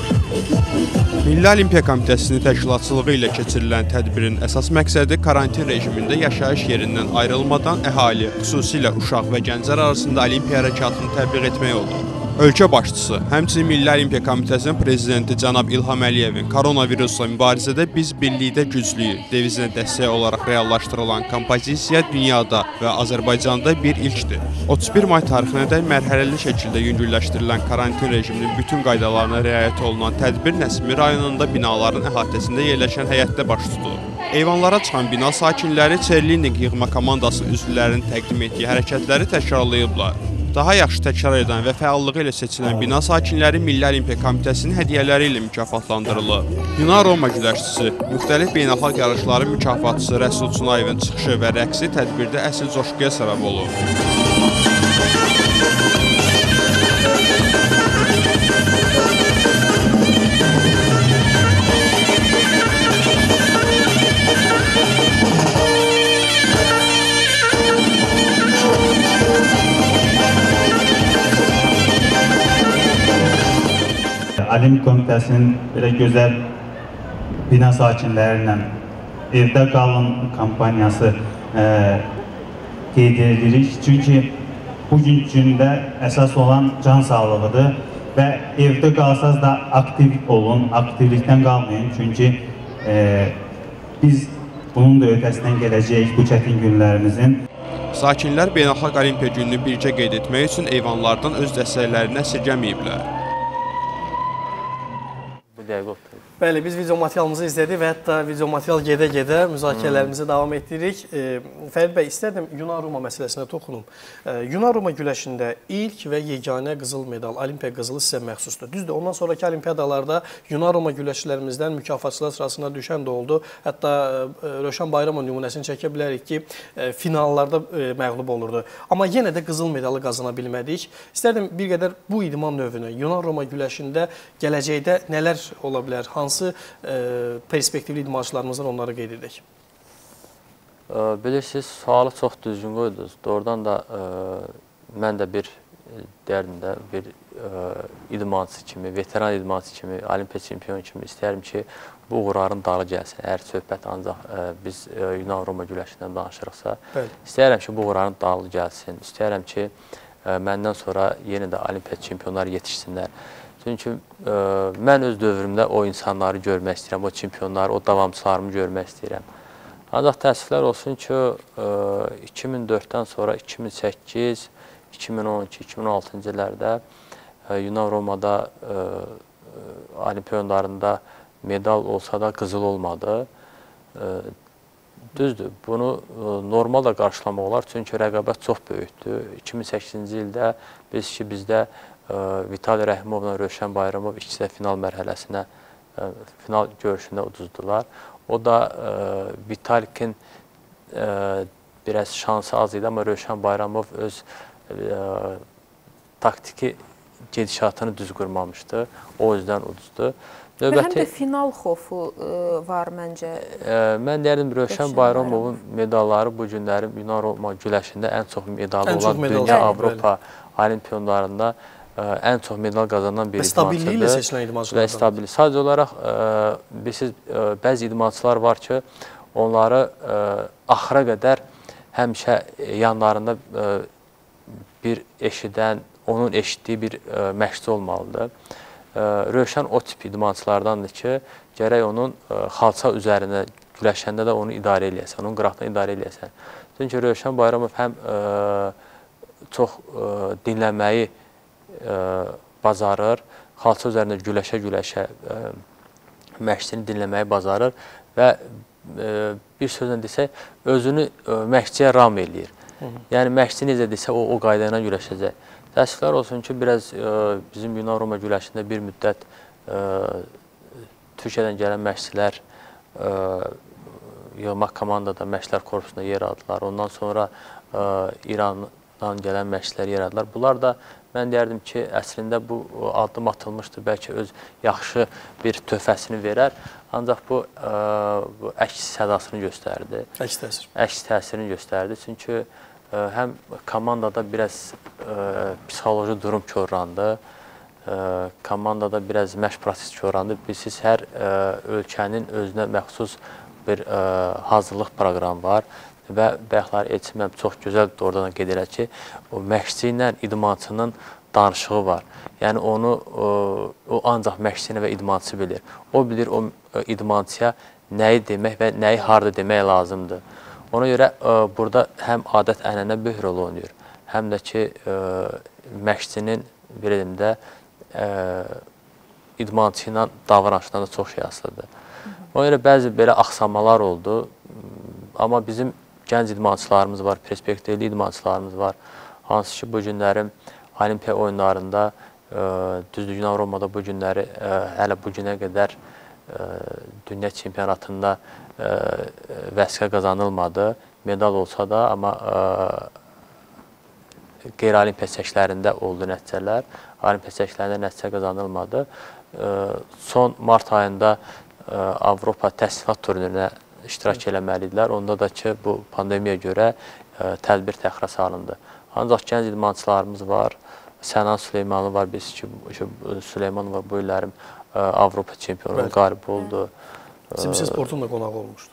Milli Olimpiya Komitəsinin təşkilatçılığı ilə keçirilən tədbirin əsas məqsədi karantin rejimində yaşayış yerindən ayrılmadan əhali, xüsusilə uşaq və gənclər arasında olimpiya hərəkatını təbliğ etmək oldu. Ölkə başçısı, həmçinin Milli Olimpiya Komitəsinin prezidenti cənab İlham Əliyevin koronavirusla mübarizədə biz birlikdə güclüyük devizinə dəstək olaraq reallaşdırılan kompozisiya dünyada və Azərbaycanda bir ilkdir. 31 may tarixinədək mərhələli şəkildə yüngülləşdirilən karantin rejiminin bütün qaydalarına riayət olunan tədbir Nəsimi rayonunda binaların əhatəsində yerləşən həyətdə baş tutulur. Eyvanlara çıxan bina sakinləri cheerleading yığma komandası üzvlərinin təqdim etdiyi hərəkətləri təkrarlayıblar. Daha yaxşı təkrar edən və fəallığı ilə seçilən bina sakinləri Milli Olimpiya Komitəsinin hədiyyələri ilə mükafatlandırılıb. Yunan-Roma güləşçisi, müxtəlif beynəlxalq yarışların mükafatçısı Rəsul Cunayevin çıxışı və rəqsi tədbirdə əsl coşquya səbəb olub. Olimpiya Komitəsinin belə gözəl bina sakinləri ilə evdə qalın kampaniyası qeyd edirik. Çünki bugün gündə əsas olan can sağlığıdır və evdə qalsanız da aktiv olun, aktivlikdən qalmayın. Çünki biz bunun da ötəsindən gələcəyik bu çətin günlərimizin. Sakinlər Beynəlxalq Olimpiya gününü birgə qeyd etmək üçün eyvanlardan öz dəstəklərini əsirgəməyiblər. Bəli, biz video materialımızı izlədik və hətta video material gedə-gedə müzakirələrimizi davam etdiririk. Fərid bəy, istərdim Yunan-Roma məsələsinə toxunum. Yunan-Roma güləşində ilk və yeganə qızıl medal, Olimpiya qızılı sizə məxsusdur. Düzdür, ondan sonraki olimpiadalarda Yunan-Roma güləşçilərimizdən mükafatçılar sırasında düşən də oldu. Hətta Rövşən Bayramov nümunəsini çəkə bilərik ki, finallarda məğlub olurdu. Amma yenə də qızıl medalı qazana bilmədik. İstərdim bir qədər bu idman növünü Yunan-Roma güləşində gələcəkdə nələr ola bilər? Hansı perspektivli idmançılarımızdan onları qeyd edək? Bilirsiniz, sualı çox düzgün qoydunuz. Doğrudan da mən də bir dərdimdə bir idmançı kimi, veteran idmançı kimi, olimpiya çempionu kimi istəyərəm ki, bu uğurların dalı gəlsin. Əgər söhbət ancaq biz Yunan-Roma güləşindən danışırıqsa, istəyərəm ki, bu uğurların dalı gəlsin. İstəyərəm ki, məndən sonra yenə də olimpiya çempionları yetişsinlər. Çünki mən öz dövrümdə o insanları görmək istəyirəm, o çempionları, o davamçılarımı görmək istəyirəm. Ancaq təəssüflər olsun ki, 2004-dən sonra 2008, 2012, 2016-cı illərdə Yunan-Romada olimpiya oyunlarında medal olsa da qızıl olmadı. Düzdür, bunu normal da qarşılamaq olar, çünki rəqabət çox böyükdür. 2008-ci ildə bizdə Vitali Rəhimovla Rövşən Bayramov ikisi də final mərhələsinə, final görüşündə uduzdular. O da Vitalikin biraz şansı az idi, amma Rövşən Bayramov öz taktiki gedişatını düz qurmamışdı. O yüzdən uduzdu. Və həm də final xofu var məncə. Mən deyərdim, Rövşən Bayramovun medalları bu günləri Yunan-Roma güləşində ən çox medalı olan Dünya, Avropa olimpiyonlarında ən çox medal qazanan bir idmançıdır. Və stabilliyi ilə seçilən idmançılardan. Sadəcə olaraq, bəzi idmançılar var ki, onları axıra qədər həmişə yanlarında bir eşidən, onun eşitdiyi bir məşqçi olmalıdır. Rövşən o tip idmançılardandır ki, gərək onun xalça üzərində güləşəndə də onu idarə eləyəsən, onun qıraqdan idarə eləyəsən. Çünki Rövşən Bayramov həm çox dinləməyi bacarır, xalça üzərində güləşə-güləşə məşqçini dinləməyi bacarır və bir sözlə desək, özünü məşqçiyə ram eləyir. Yəni, məşqçi necə desə, o qayda ilə güləşəcək. Təəssüflər olsun ki, biraz bizim Yunan-Roma güləşində bir müddət Türkiyədən gələn məşqçilər yığmaq komandada məşqçilər korpusunda yer aldılar. Ondan sonra İrandan gələn məşqçilər yer aldılar. Bunlar da mən deyərdim ki, əslində bu addım atılmışdır, bəlkə öz yaxşı bir töhfəsini verər. Ancaq bu əks sədasını göstərdi. Əks təsirini göstərdi. Çünki həm komandada biraz psixoloji durum korlandı. komandada biraz məşq prosesi çorandı. Siz hər ölkənin özünə məxsus bir hazırlıq proqramı var və bayaqlar Elçin çox gözəl oradan qeyd edir ki, o məşqçi ilə idmançının danışığı var. Yəni o ancaq məşqçi və idmançı bilir. O bilir o idmançıya nəyi demək və nəyi harda demək lazımdır. Ona görə burada həm adət-ənənə böyük rol oynayır, həm də ki məşqçinin bir elimdə idmançı ilə davranışlarında çox şey asılıdır. Ona görə bəzi belə axsamalar oldu, amma bizim gənc idmançılarımız var, perspektivli idmançılarımız var, hansı ki bu günlərim Olimpiya oyunlarında, düzdür Yunan Romada bu günləri hələ bu günə qədər dünya çempionatında vəsiqə qazanılmadı, medal olsa da, amma qeyri-olimpiya çəklərində oldu nəticələr, olimpiya çəklərində nəticə qazanılmadı. Son mart ayında Avropa təsnifat turnirinə iştirak eləməlidirlər. Onda da ki, bu pandemiyaya görə tədbir təxirə salındı. Ancaq gənc idmançılarımız var. Sənan Süleymanov var. Süleymanov bu illərim Avropa çempionu qalib oldu. Simsiz Sportun da qonağı olmuşdu.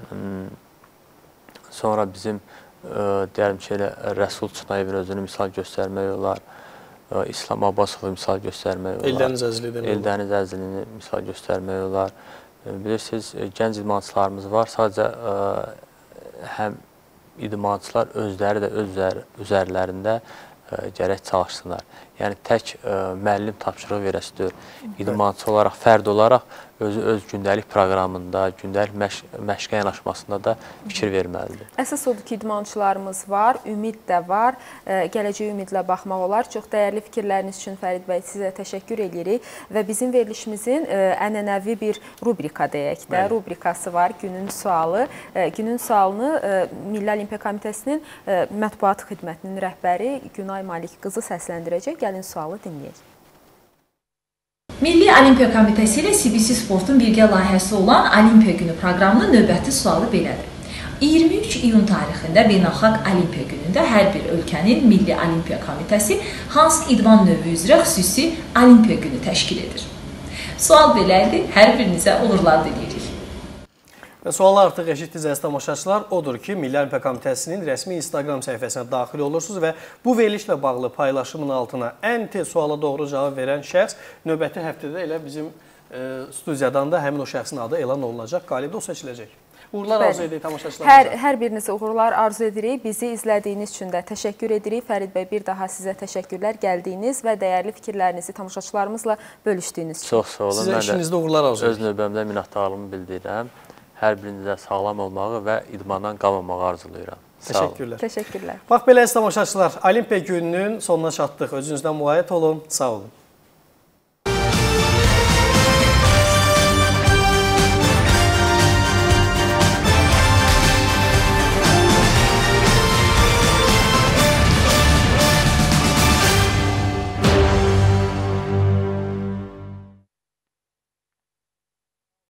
Sonra bizim deyəlim ki, Rəsul Çınayevin özünü misal göstərmək olar. İslam Abbasovu misal göstərmək olar. Eldəniz Əzlini misal göstərmək olar. Bilirsiniz, gənc idmançılarımız var. Sadəcə həm idmançılar özləri də öz üzərlərində gərək çalışsınlar. Yəni, tək müəllim tapşırıq verəsidir. İdmançı olaraq, fərd olaraq özü öz gündəlik proqramında, gündəlik məşqə yanaşmasında da fikir verməlidir. Əsas odur ki, idmançılarımız var, ümid də var, gələcək ümidlə baxmaq olar. Çox dəyərli fikirləriniz üçün Fərid bəy, sizə təşəkkür edirik və bizim verilişimizin ənənəvi bir rubrika deyək də, rubrikası var, günün sualı. Günün sualını Milli Olimpiya Komitəsinin mətbuat xidmətinin rəhbəri Günay Malik qızı səsləndirəcək. Gəlin sualı dinləyək. Milli Olimpiya Komitəsi ilə CBC Sportun birgə layihəsi olan Olimpiya Günü proqramının növbəti sualı belədir. 23 iyun tarixində Beynəlxalq Olimpiya Günündə hər bir ölkənin Milli Olimpiya Komitəsi hansı idman növü üzrə xüsusi Olimpiya Günü təşkil edir? Sual belədir, hər birinizə uğurlar diliyirik. Və sualı artıq eşitdiniz əziz tamaşaçılar, odur ki, Milli Olimpiya Komitəsinin rəsmi Instagram səhifəsinə daxil olursunuz və bu verilişlə bağlı paylaşımın altına ən tez suala doğru cavab verən şəxs növbəti həftədə elə bizim studiyadan da həmin o şəxsin adı elan olunacaq, qalib də o seçiləcək. Uğurlar arzu edirik tamaşaçılarımıza. Hər birinizə uğurlar arzu edirik. Bizi izlədiyiniz üçün də təşəkkür edirik. Fərid bəy, bir daha sizə təşəkkürlər, gəldiyiniz və dəyərli fikirlərinizi tamaşaçılarımızla bölüşdüyünüz üçün. Çox sağ olun. Sizə işinizdə uğurlar arzu edirik. Öz növbəmdə minnətdarlığımı bildirirəm. Hər birinizə sağlam olmağı və idmandan qalmamağı arzulayıram. Təşəkkürlər. Təşəkkürlər. Bax, belə əziz tamaşaçılar, Olimpiya gününün sonuna çatdıq. Özünüzdən müğayət olun. Sağ olun.